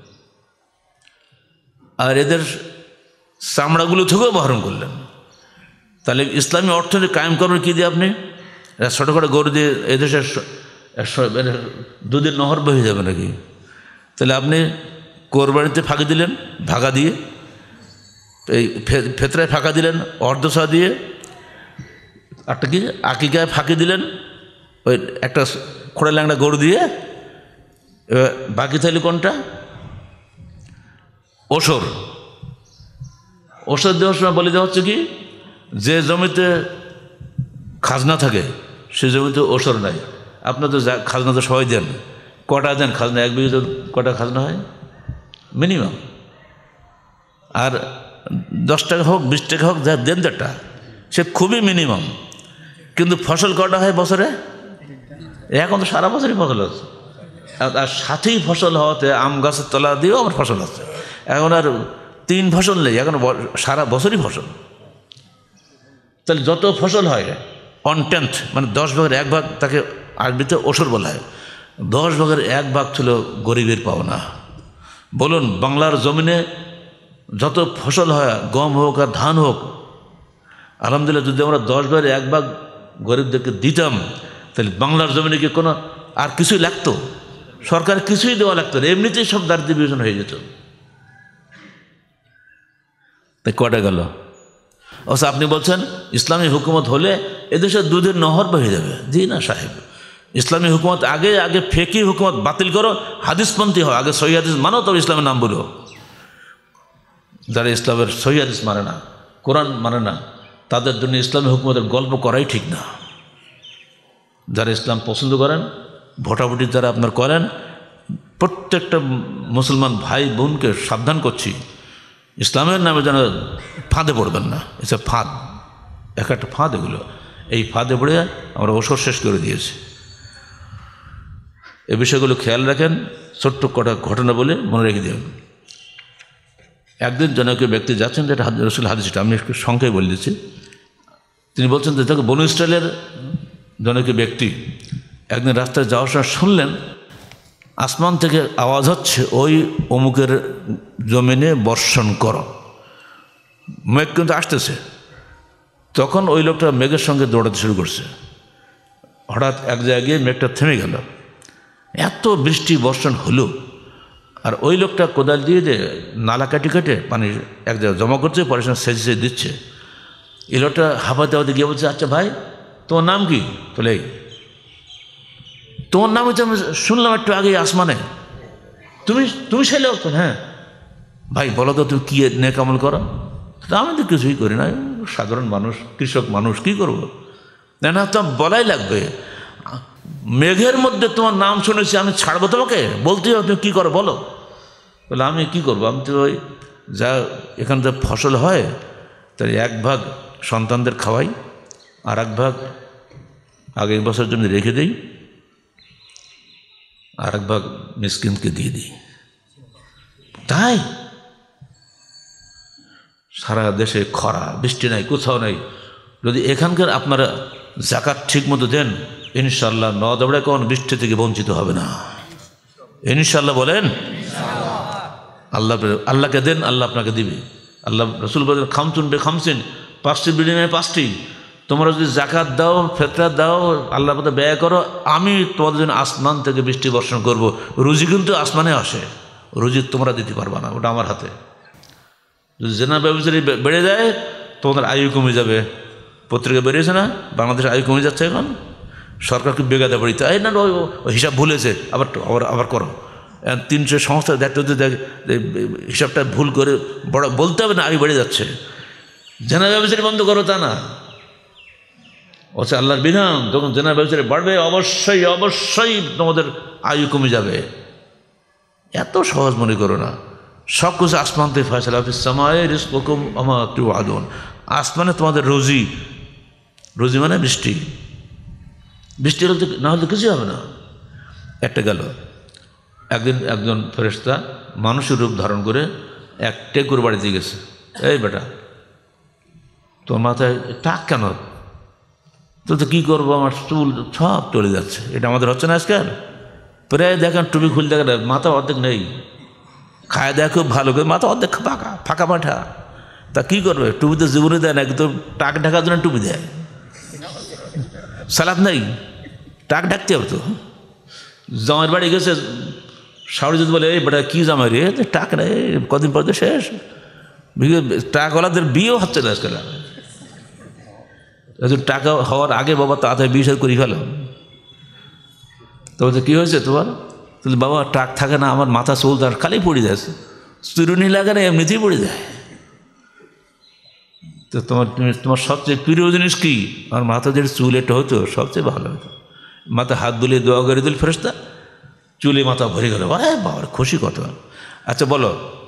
আর এদের চামড়াগুলো থেকেও মাহরুম করলেন। তাহলে ইসলামী অর্থনীতি কায়েম করবেন কী দিয়ে? আপনি ছোটোখাটো গরু দিয়ে এদেশে দুধের নহর বয়ে যাবে নাকি? তাহলে আপনি কোরবানিতে ফাঁকি দিলেন ভাগা দিয়ে, এই ফেতরায় ফাঁকা দিলেন অর্ধশা দিয়ে, একটা কি আকিকায় ফাঁকি দিলেন ওই একটা খোড়া ল্যাংড়া গরু দিয়ে। বাকি তাহলে কোনটা? ওসর দেওয়ার সময় বলে দেওয়া হচ্ছে কি, যে জমিতে খাজনা থাকে সে জমিতে ওসর নাই। আপনার তো খাজনা তো সবাই দেন, কটা দেন খাজনা? 1 বিঘে কটা খাজনা হয় মিনিমাম? আর 10 টাকা হোক 20 টাকা হোক, যা দেন যেটা সে খুবই মিনিমাম। কিন্তু ফসল কটা হয় বছরে? এখন তো সারা বছরই ফসল হচ্ছে, আর সাথেই ফসল হওয়াতে আম গাছের তলা দিয়েও আমার ফসল হচ্ছে। এখন আর 3 ফসল নেই, এখন সারা বছরই ফসল। তাহলে যত ফসল হয় 1/10 মানে 10 ভাগের 1 ভাগ তাকে আরবিতে ওসর বলা হয়। 10 ভাগের 1 ভাগ ছিল গরিবের পাওনা। বলুন, বাংলার জমিনে যত ফসল হয়, গম হোক আর ধান হোক, আলহামদুলিল্লাহ, যদি আমরা 10 ভাগের 1 ভাগ গরিবদেরকে দিতাম, তাহলে বাংলার জমিনে কি কোনো আর কিছুই লাগতো? সরকার কিছুই দেওয়া লাগতো না, এমনিতেই সব দারিদ্র্য বিভাজন হয়ে যেত। তাই কটা গেল? অবশ্য আপনি বলছেন ইসলামী হুকুমত হলে এদেশে দুধের নহর বহে যাবে। জি না সাহেব, ইসলামী হুকুমত আগে ফেকি হুকুমত বাতিল করো, হাদিসপন্থী হয়, আগে সহি হাদিস মানো, তবে ইসলামের নাম বলো। যারা ইসলামের সহি হাদিস মানে না, কোরআন মানে না, তাদের জন্য ইসলামী হুকুমতের গল্প করাই ঠিক না। যারা ইসলাম পছন্দ করেন, ভোটাভুটি যারা আপনার করেন, প্রত্যেকটা মুসলমান ভাই বোনকে সাবধান করছি, ইসলামের নামে যেন ফাঁদে পড়বেন না। এসব ফাঁদ, একটা ফাঁদ এগুলো। এই ফাঁদে পড়ে আমরা ওসর শেষ করে দিয়েছি। এই বিষয়গুলো খেয়াল রাখেন। ছোট্ট কটা ঘটনা বলে মনে রেখে দেবেন। একদিন জনৈক ব্যক্তি যাচ্ছেন, যেটা রাসূল হাদিসটা আমি একটু সংখ্যায় বলে দিচ্ছি। তিনি বলছেন যে দেখো, বনু ইসরায়েলের জনক ব্যক্তি একদিন রাস্তায় যাওয়ার সময় শুনলেন আসমান থেকে আওয়াজ হচ্ছে, ওই অমুকের জমিনে বর্ষণ করো। মেঘ কিন্তু আসতেছে। তখন ওই লোকটা মেঘের সঙ্গে দৌড়াতে শুরু করছে। হঠাৎ এক জায়গায় মেঘটা থেমে গেল, এত বৃষ্টি বর্ষণ হলো। আর ওই লোকটা কোদাল দিয়ে যে নালা কাটি কাটে পানি এক জায়গায় জমা করছে, পরে সেচে সেচে দিচ্ছে। এই লোকটা হাঁপাতে হাঁপাতে গিয়ে বলছে, আচ্ছা ভাই তোমার নাম কি? বলে এই তোমার নাম হচ্ছে, আমি শুনলাম একটু আগে আসমানে, তুমি সেই লোক? হ্যাঁ। ভাই বলো তো তুমি কী নেক আমল করো? আমি তো কিছুই করি না, সাধারণ মানুষ, কৃষক মানুষ, কি করব? না না, তোমার বলাই লাগবে। মেঘের মধ্যে তোমার নাম শুনেছি, আমি ছাড়বো তোমাকে? বলতে হবে তুমি কী করো বলো। বলে আমি কি করবো, আমি তো ওই যা এখান থেকে ফসল হয় তাই 1 ভাগ সন্তানদের খাওয়াই, আর 1 ভাগ আগের বছরের জন্য রেখে দিই, আর 1 ভাগ মিসকিনকে দিয়ে দিই। তাই সারা দেশে খরা, বৃষ্টি নাই, কোথাও নাই। যদি এখানকার আপনারা জাকাত ঠিক মতো দেন, ইনশাল্লাহ নদবড়ে কোন বৃষ্টি থেকে বঞ্চিত হবে না। ইনশাল্লাহ বলেন। আল্লাহকে দেন, আল্লাহ আপনাকে দিবে। আল্লাহ রসুল বলেন, খামসুন বে খামসিন, 5টি বিনিময়ে 5টি। তোমরা যদি জাকাত দাও, ফেতরা দাও, আল্লাহর পথে ব্যয় করো, আমি তোমাদের জন্য আসমান থেকে বৃষ্টি বর্ষণ করব। রুজি কিন্তু আসমানে আসে, রুজি তোমরা দিতে পারবা না, ওটা আমার হাতে। যদি জেনা ব্যবসায়ী বেড়ে যায়, তোমাদের আয়ু কমে যাবে। পত্রিকা বেরিয়েছে না, বাংলাদেশের আয়ু কমে যাচ্ছে এখন। সরকারকে বেগাতে পারি, তাই না, ওই হিসাব ভুলেছে, আবার করো। 300 সংস্থার দায়িত্ব দেখ, হিসাবটা ভুল করে বড় বলতে হবে না, আয়ু বেড়ে যাচ্ছে। জেনা ব্যবসায়ী বন্ধ করো তা না, হচ্ছে আল্লাহর বিধান। যখন জেনা ব্যবসায়ী বাড়বে, অবশ্যই অবশ্যই তোমাদের আয়ু কমে যাবে। এত সহজ মনে করো না। সব কিছু আসমান থেকে ফয়সালা, সামায়ে রিজকুকুম ওয়া মা তুআদুন। আসমানে তোমাদের রুজি, রুজি মানে বৃষ্টি। বৃষ্টি হলে না হলে কিছুই হবে না। একটা গেল। একদিন একজন ফেরেশতা মানুষের রূপ ধারণ করে এক টেকুর বাড়িতে গেছে। এই বেটা, তোর মাথায় টাক কেন? তো কী করবো, আমার চুল সব চলে যাচ্ছে। এটা আমাদের হচ্ছে না আজকাল? প্রায় দেখেন টুপি খুলে দেখেন মাথা অর্ধেক নেই, খায় দেয় খুব ভালো করে, মাথা অর্ধেক ফাঁকা ফাঁকা পাঠা। তা কী করবে? টুপি তো জীবনে দেয় না, কিন্তু টাক ঢাকার জন্য টুপি দেয়। সালাদ নেই, টাক ঢাকতে হবে তো। জামাইয়ের বাড়ি গেছে, শাওরি যদি বলে, এই বেটা কী জামাই রে, টাক নেই, কদিন পর তো শেষ। টাকওয়ালাদের বিয়েও হচ্ছে না আজকাল। টাকা হওয়ার আগে বাবা তাড়াতাড়ি বিয়ে করে ফেলো। তো বলছে কী হয়েছে তোমার? তাহলে বাবা টাক থাকে না, আমার মাথা চুল তার খালি পড়ে যাচ্ছে, চিরুনি লাগে না, এমনিতেই পড়ে যায়। তো তোমার সবচেয়ে প্রিয় জিনিস কী? আমার মাথা যদি চুল এটা হতো সবচেয়ে ভালো হতো। মাথা হাত দুলিয়ে দোয়া করে দিল ফেরেশতা, চুলে মাথা ভরে গেল। আরে বাবার খুশি কত। আচ্ছা বলো,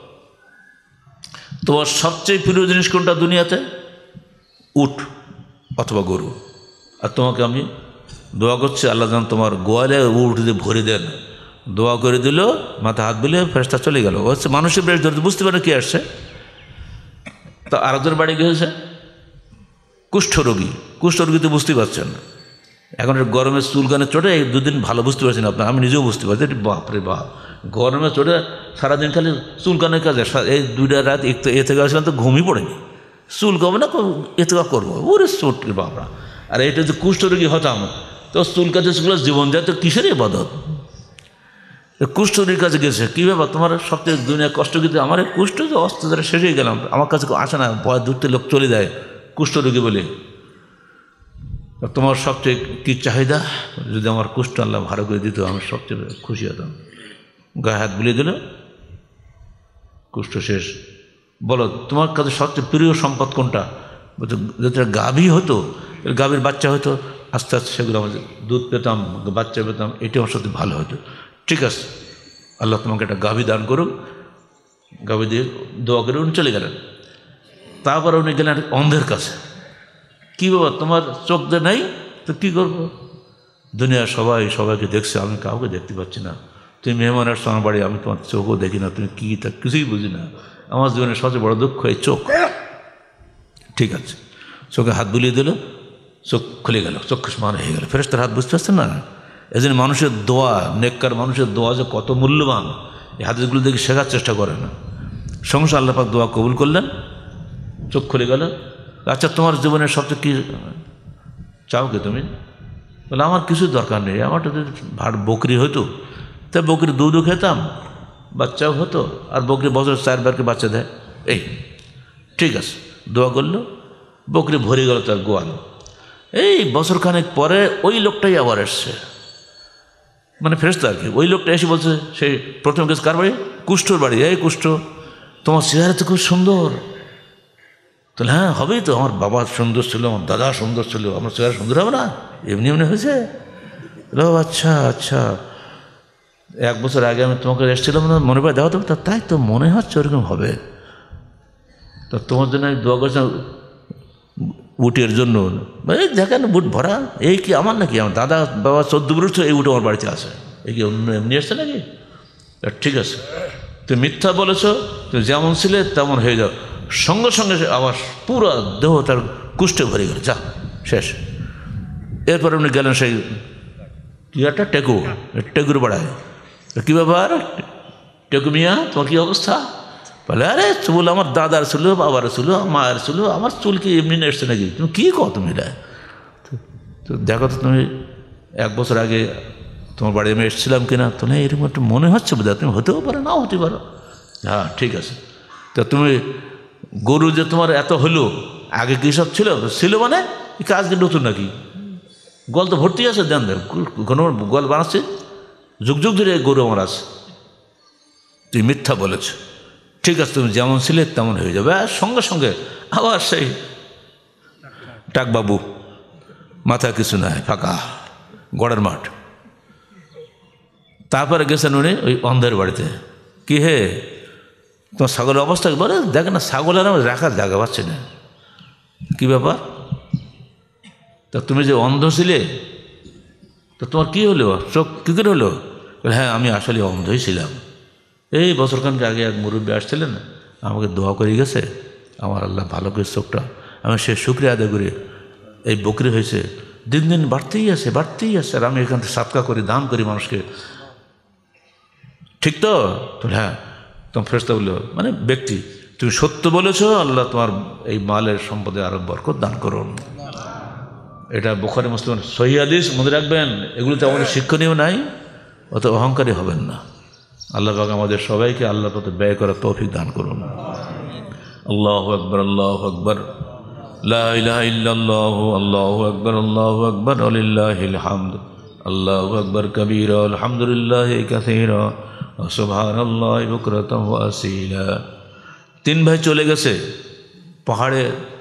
তোমার সবচেয়ে প্রিয় জিনিস কোনটা দুনিয়াতে? উট অথবা গরু। আর তোমাকে আমি দোয়া করছি, আল্লাহ যেন তোমার গোয়ালে উট দিয়ে ভরে দেন। দোয়া করে দিল, মাথা হাত বুলিয়ে ফেরেশতা চলে গেল। হচ্ছে মানুষের বেশ ধরতে বুঝতে পারে কে আসছে। তো আরেকজন বাড়ি গিয়েছে কুষ্ঠরোগী। কুষ্ঠরোগী তো বুঝতেই পারছেন, এখন গরমের চুলকানে চোটে 2 দিন ভালো বুঝতে পারছি না আপনার, আমি নিজেও বুঝতে পারছি। বাপরে বাপ, গরমে চোটে সারাদিন খালি চুলকানের কাজে। এই 2টা রাত এ থেকে আসলাম তো ঘুমই পড়েনি, চুল কবে না এ থেকে করবো, ওরে চোট বাপরা। আর এটা যে কুষ্ঠরোগী হতাম, তো চুল কাছে চুল জীবন যায়, তো কিসের ইবাদত? কুষ্ঠরোগীর কাছে গেছে, কী ব্যাপার তোমার সবচেয়ে দুনিয়া কষ্ট? কিন্তু আমার কুষ্ঠ যে অস্ত্র দ্বারা শেষ হয়ে গেলাম, আমার কাছে আসে না, ভয় দূরতে লোক চলে যায় কুষ্ঠরোগী বলে। তোমার সবচেয়ে কী চাহিদা? যদি আমার কুষ্ঠ আল্লাহ ভালো করে দিত, আমি সবচেয়ে খুশি হতাম। গায়ে হাত বুলিয়ে দিল, কুষ্ঠ শেষ। বলো তোমার কাছে সবচেয়ে প্রিয় সম্পদ কোনটা? যদি গাভী হতো, গাভীর বাচ্চা হতো, আস্তে আস্তে সেগুলো আমাদের দুধ পেতাম, বাচ্চা পেতাম, এটাও আমার সাথে ভালো হতো। ঠিক আছে, আল্লাহ তোমাকে একটা গাভী দান করুক। গাভী দিয়ে দোয়া করে উনি চলে গেলেন। তারপর উনি গেলেন অন্ধের কাছে। কী বাবা তোমার চোখ যে নেই, তো কী করবো? দুনিয়ার সবাইকে দেখছে, আমি কাউকে দেখতে পাচ্ছি না। তুমি মেহমান আসছো আমার বাড়ি, আমি তোমার চোখও দেখি না, তুমি কী তা কিছুই বুঝি না। আমার জীবনের সবচেয়ে বড় দুঃখ এই চোখ। ঠিক আছে, চোখে হাত বুলিয়ে দিল, চোখ খুলে গেল, চক্ষুষ্মান হয়ে গেল। ফেরেশতার হাত বুঝতে পারছেন না? এই জন্য মানুষের দোয়া, নেককার মানুষের দোয়া যে কত মূল্যবান, এই হাদিসগুলো দেখে শেখার চেষ্টা করে না। সমস্যা আল্লাহ পাক দোয়া কবুল করলেন, চোখ খুলে গেল। আচ্ছা, তোমার জীবনের সবচেয়ে কী চাও কি তুমি? বলে আমার কিছু দরকার নেই, আমার তো বকরি হতো, তাই বকরি দুধও খেতাম, বাচ্চাও হতো, আর বকরি বছর 4 বারকে বাচ্চা দেয়। এই ঠিক আছে, দোয়া করলো, বকরি ভরে গেল তার গোয়াল। এই বছরখানেক পরে ওই লোকটাই আবার এসছে, মানে ফেরেশতা আর কি। ওই লোকটা এসে বলছে, সেই প্রথম গেছে কার বাড়ি? কুষ্ঠর বাড়ি। এই কুষ্ঠ, তোমার চেহারা তো খুব সুন্দর। তাহলে হ্যাঁ হবেই তো, আমার বাবা সুন্দর ছিল, আমার দাদা সুন্দর ছিল, আমার চেহারা সুন্দর হবে না? এমনি এমনি হয়েছে? আচ্ছা আচ্ছা, 1 বছর আগে আমি তোমাকে এসেছিলাম না, মনে পড়ে দেখো তো? তাই তো মনে হচ্ছে ওরকম হবে। তা তোমার জন্য আমি দোয়া করছিলাম উটের জন্য। এই দেখেন বুট ভরা, এই কি আমার নাকি? আমার দাদা বাবা 14 বছর এই উঠে আমার বাড়িতে আসে, এই কি অন্য এমনি এসছে নাকি? ঠিক আছে, তুমি মিথ্যা বলেছ, তুমি যেমন ছিলে তেমন হয়ে যাও। সঙ্গে সঙ্গে আবার পুরো দেহ তার কুষ্ঠে ভরে গেল, যা শেষ। এরপর উনি গেলেন সেই কি একটা টেকুর বাড়ায়। কী ব্যাপার টেকু মিয়া, তোমার কী অবস্থা? বলে আরে চুল আমার দাদার ছিল, বাবার ছিল, মায়ের ছিল, আমার চুল কি এমনি এসছে নাকি? তুমি কী কও তুমি? তো দেখো তো, তুমি 1 বছর আগে তোমার বাড়ি আমি এসেছিলাম কিনা? তো না, এরকম একটু মনে হচ্ছে বোধ হয়, তুমি হতেও পারো, নাও হতে পারো। হ্যাঁ ঠিক আছে। তা তুমি গরু যে তোমার এত হলো, আগে কী সব ছিল মানে আজকে নতুন নাকি? গোয়াল তো ভর্তি আছে, দেন ঘন গোয়াল বানাচ্ছে, যুগ যুগ ধরে গরু আমার আছে। তুই মিথ্যা বলেছ, ঠিক আছে, তুমি যেমন ছিলে তেমন হয়ে যাবে। আর সঙ্গে সঙ্গে আবার সেই টাকবাবু, মাথা কিছু নাই, ফাঁকা গড়ের মাঠ। তারপরে গেছেন উনি ওই অন্ধের বাড়িতে। কি হে, তোমার ছাগলের অবস্থা? বলে দেখ না, ছাগলের আমার রাখার জায়গা পাচ্ছে না। কী ব্যাপার? তা তুমি যে অন্ধ ছিলে, তো তোমার কী হলো, চোখ কী করে হলো? হ্যাঁ আমি আসলে অন্ধই ছিলাম। এই বছরখানকে আগে এক মুরব্বী আসছিলেন, আমাকে দোয়া করে গেছে, আমার আল্লাহ ভালো করে চোখটা, আমি সে শুকরিয়া আদায় করি, এই বকরি হয়েছে, দিন দিন বাড়তেই আছে। আর আমি এখান থেকে সাদকা করি, দান করি মানুষকে, ঠিক তো? হ্যাঁ। তোমার ফেরেশতা বলল, মানে ব্যক্তি, তুমি সত্য বলেছ, আল্লাহ তোমার এই মালের সম্পদে আরো বরকত দান করুন। এটা বুখারী মুসলিম সহিহ হাদিস, মনে রাখবেন। এগুলোতে আমাদের শিক্ষণীয় নাই, অত অহংকারী হবেন না। আল্লাহ পাক আমাদের সবাইকে আল্লাহ পথে ব্যয় করার তৌফিক দান করুন। আল্লাহু আকবার, আল্লাহু আকবার, লা ইলাহা ইল্লাল্লাহু, আল্লাহু আকবার, আল্লাহু আকবার, ওয়ালিল্লাহিল হামদ, আল্লাহু আকবার কাবীরা, আলহামদুলিল্লাহি কাসীরা, ওয়া সুবহানাল্লাহি বুকরাতান ওয়া আসীলা। 3 ভাই চলে গেছে, পাহাড়ে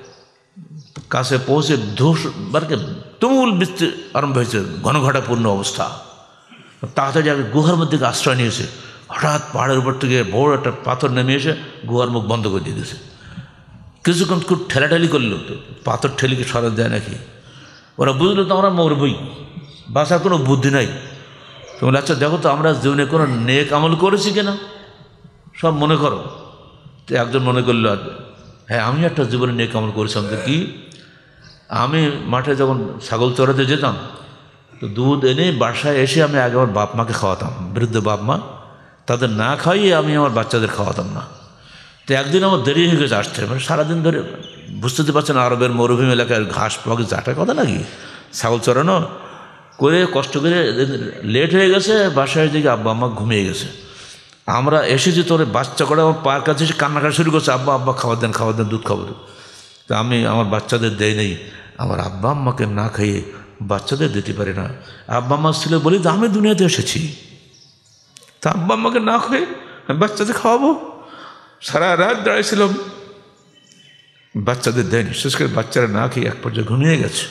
কাছে পৌঁছে ধূস বারকে তুমুল বৃষ্টি আরম্ভ হয়েছে, ঘনঘটাপূর্ণ অবস্থা। তাড়াতাড়ি আগে গুহার মধ্যে আশ্রয় নিয়েছে। হঠাৎ পাহাড়ের উপর থেকে বড় একটা পাথর নেমে এসে গুহার মুখ বন্ধ করে দিয়ে দিয়েছে। কিছুক্ষণ খুব ঠেলাঠেলি করলো, তো পাথর ঠেলিকে সরাত দেয় নাকি? ওরা বুঝলো তো আমরা মরবই, বাঁচার কোনো বুদ্ধি নাই। তো বলে আচ্ছা দেখো তো আমরা জীবনে কোনো নেক আমল করেছি কিনা, সব মনে করো। তো একজন মনে করলো, হ্যাঁ আমি একটা জীবনে নেক আমল করেছিলাম। তো কি? আমি মাঠে যখন ছাগল চড়াতে যেতাম, তো দুধ এনে বাসায় এসে আমি আগে আমার বাপ মাকে খাওয়াতাম, বৃদ্ধ বাপ মা, তাদের না খাইয়ে আমি আমার বাচ্চাদের খাওয়াতাম না। তো একদিন আমার দেরি হয়ে গেছে আসতে, মানে সারাদিন ধরে বুঝতে পারছেন আরবের মরুভূমি এলাকায় ঘাস পাকে যাটার কথা নাকি, ছাগল চড়ানো করে কষ্ট করে লেট হয়ে গেছে। বাসায় দিকে আব্বা আম্মা ঘুমিয়ে গেছে। আমরা এসেছি, তোর বাচ্চা করে আমার পায়ের কাছে এসে কান্নাকাটি শুরু করছে, আব্বা আব্বা খাবার দেন, দুধ খাবো। তো আমি আমার বাচ্চাদের দেয় নেই, আমার আব্বা আম্মাকে না খাইয়ে বাচ্চাদের দিতে পারি না। আব্বা আম্মা ছিল বলি তো আমি দুনিয়াতে এসেছি, তা আব্বা আম্মাকে না খাইয়ে আমি বাচ্চাদের খাওয়াবো? সারা রাত দাঁড়িয়েছিলাম, বাচ্চাদের দেয়নি। শেষ করে বাচ্চারা না খেয়ে এক পর্যায়ে ঘুমিয়ে গেছে।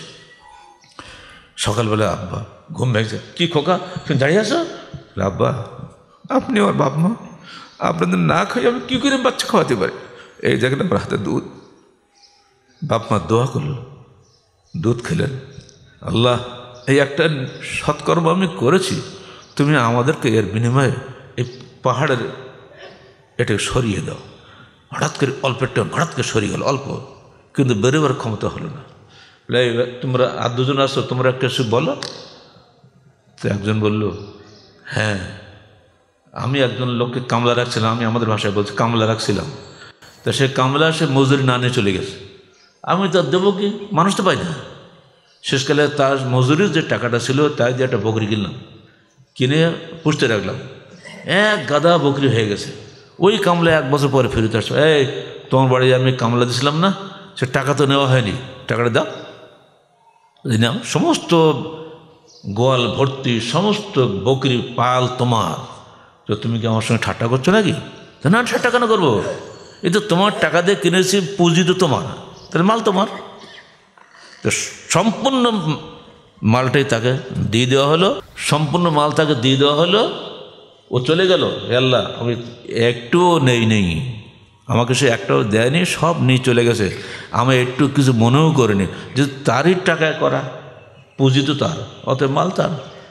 সকালবেলা আব্বা ঘুম ভেঙেছে, কি খোকা তুমি দাঁড়িয়ে আসো? আব্বা আপনি আমার বাপ মা, আপনাদের না খাই আমি কী করে বাচ্চা খাওয়াতে পারি? এই দেখেন আমার হাতে দুধ। বাপ মা দোয়া করল, দুধ খেলেন। আল্লাহ এই একটা সৎকর্ম আমি করেছি, তুমি আমাদেরকে এর বিনিময়ে এই পাহাড়ের এটাকে সরিয়ে দাও। হঠাৎ করে অল্প একটা হঠাৎ করে সরিয়ে গেল, অল্প কিন্তু বেরোবার ক্ষমতা হলো না। তোমরা আর দুজন আসো, তোমরা একটা এসে বলো। তো একজন বলল, হ্যাঁ আমি একজন লোককে কামলা রাখছিলাম, আমি আমাদের ভাষায় বলছি কামলা রাখছিলাম, তা সে কামলা সে মজুরি না নিয়ে চলে গেছে। আমি তো দেবো কি, মানুষ তো পাই না। শেষকালে তার মজুরির যে টাকাটা ছিল তাই দিয়ে একটা বকরি কিনলাম, কিনে পুষতে রাখলাম। এক গাদা বকরি হয়ে গেছে। ওই কামলা 1 বছর পরে ফেরত আসছো, এই তোমার বাড়ি আমি কামলা দিয়েছিলাম না, সে টাকা তো নেওয়া হয়নি, টাকাটা দাও। নাও, সমস্ত গোয়াল ভর্তি সমস্ত বকরি পাল তোমার, তো তুমি কি আমার সঙ্গে ঠাট্টা করছো নাকি? না, ঠাট্টা কেন করবো, এই তো তোমার টাকা দিয়ে কিনেছি, পুঁজি তো তোমার, তাহলে মাল তোমার। তো সম্পূর্ণ মালটাই তাকে দিয়ে দেওয়া হলো, সম্পূর্ণ মাল তাকে দিয়ে দেওয়া হলো। ও চলে গেল, আল্লাহ আমি একটুও নেই, আমাকে সে একটাও দেয়নি, সব নিয়ে চলে গেছে। আমি একটু কিছু মনেও করিনি যে তারই টাকায় করা, পুঁজি তো তার, অতএব মাল তার।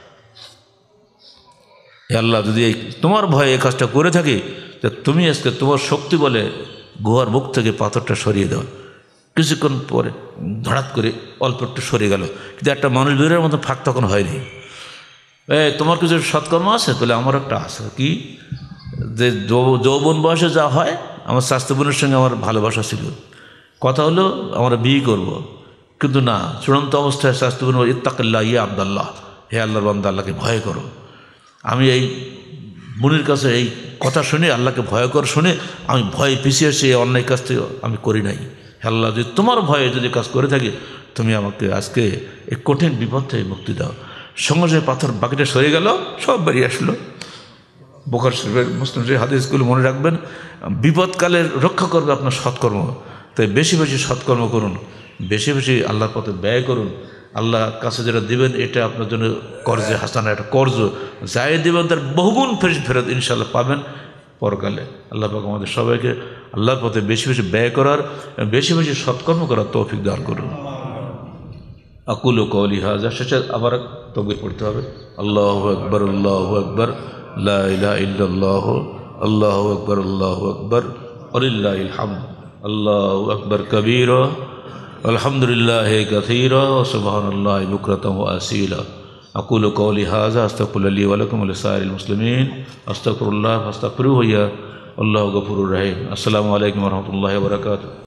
আল্লাহ যদি এই তোমার ভয়ে এই কাজটা করে থাকি, তা তুমি আজকে তোমার শক্তি বলে গুহার মুখ থেকে পাথরটা সরিয়ে দাও। কিছুক্ষণ পরে ধড়াৎ করে অল্প একটু সরে গেল, কিন্তু একটা মানুষ বেরোর মতো ফাঁক তখন হয়নি। তোমার কিছু সৎকর্ম আছে? তাহলে আমার একটা আছে। কি যে যৌবন বয়সে যা হয়, আমার স্বাস্থ্য বোনের সঙ্গে আমার ভালোবাসা ছিল, কথা হলো আমরা বিয়ে করব, কিন্তু না, চূড়ান্ত অবস্থায় স্বাস্থ্য বোন ইত্তাকিল্লাহ ইয়া আব্দাল্লাহ, হে আল্লাহর বান্দা আল্লাহকে ভয় করো। আমি এই বোনের কাছে এই কথা শুনে, আল্লাহকে ভয় কর শুনে আমি ভয় পিছিয়ে এসে এই অন্যায় কাজ থেকে আমি করি নাই। হে আল্লাহ, যদি তোমার ভয়ে যদি কাজ করে থাকি, তুমি আমাকে আজকে এই কঠিন বিপদ থেকে মুক্তি দাও। সঙ্গে সঙ্গে পাথর বাকিটা সরে গেল, সব বেরিয়ে আসলো। বুখারী শরীফের মুসলিম শরীফের হাদিসগুলো মনে রাখবেন, বিপদকালে রক্ষা করবে আপনার সৎকর্ম। তাই বেশি বেশি সৎকর্ম করুন, বেশি বেশি আল্লাহর পথে ব্যয় করুন। আল্লাহ কাছে যেটা দেবেন এটা আপনার জন্য কর্জে হাসানা, একটা কর্জ যাই দেবেন তার বহুগুণ ফেরত ইনশাআল্লাহ পাবেন পরকালে। আল্লাহ পাক আমাদের সবাইকে আল্লাহর পথে বেশি বেশি ব্যয় করার, বেশি বেশি সৎকর্ম করার তৌফিক দান করুন। আকুলু কওলি হাযা, শেষে আবার তাকবীর পড়তে হবে। আল্লাহু আকবার, আল্লাহু আকবার, লা ইলাহা ইল্লাল্লাহ, আল্লাহু আকবার, আল্লাহু আকবার, ওয়ালিল্লাহিল হামদ। আল্লাহু আকবার কবীরা, আলহামদুলিল্লাহি কাসীরা, ওয়া সুবহানাল্লাহি বুকরাতান ওয়া আসীলা। আকুলু কওলি হাযা, আস্তাগফিরুল্লাহ লি ওয়া লাকুম ওয়া লিসাইরিল মুসলিমিন, আস্তাগফিরুল্লাহ ফাস্তাগফিরুহু ইয়া আল্লাহু গফুরুর রহিম। আসসালামু আলাইকুম ওয়া রাহমাতুল্লাহি ওয়া বারাকাতুহু।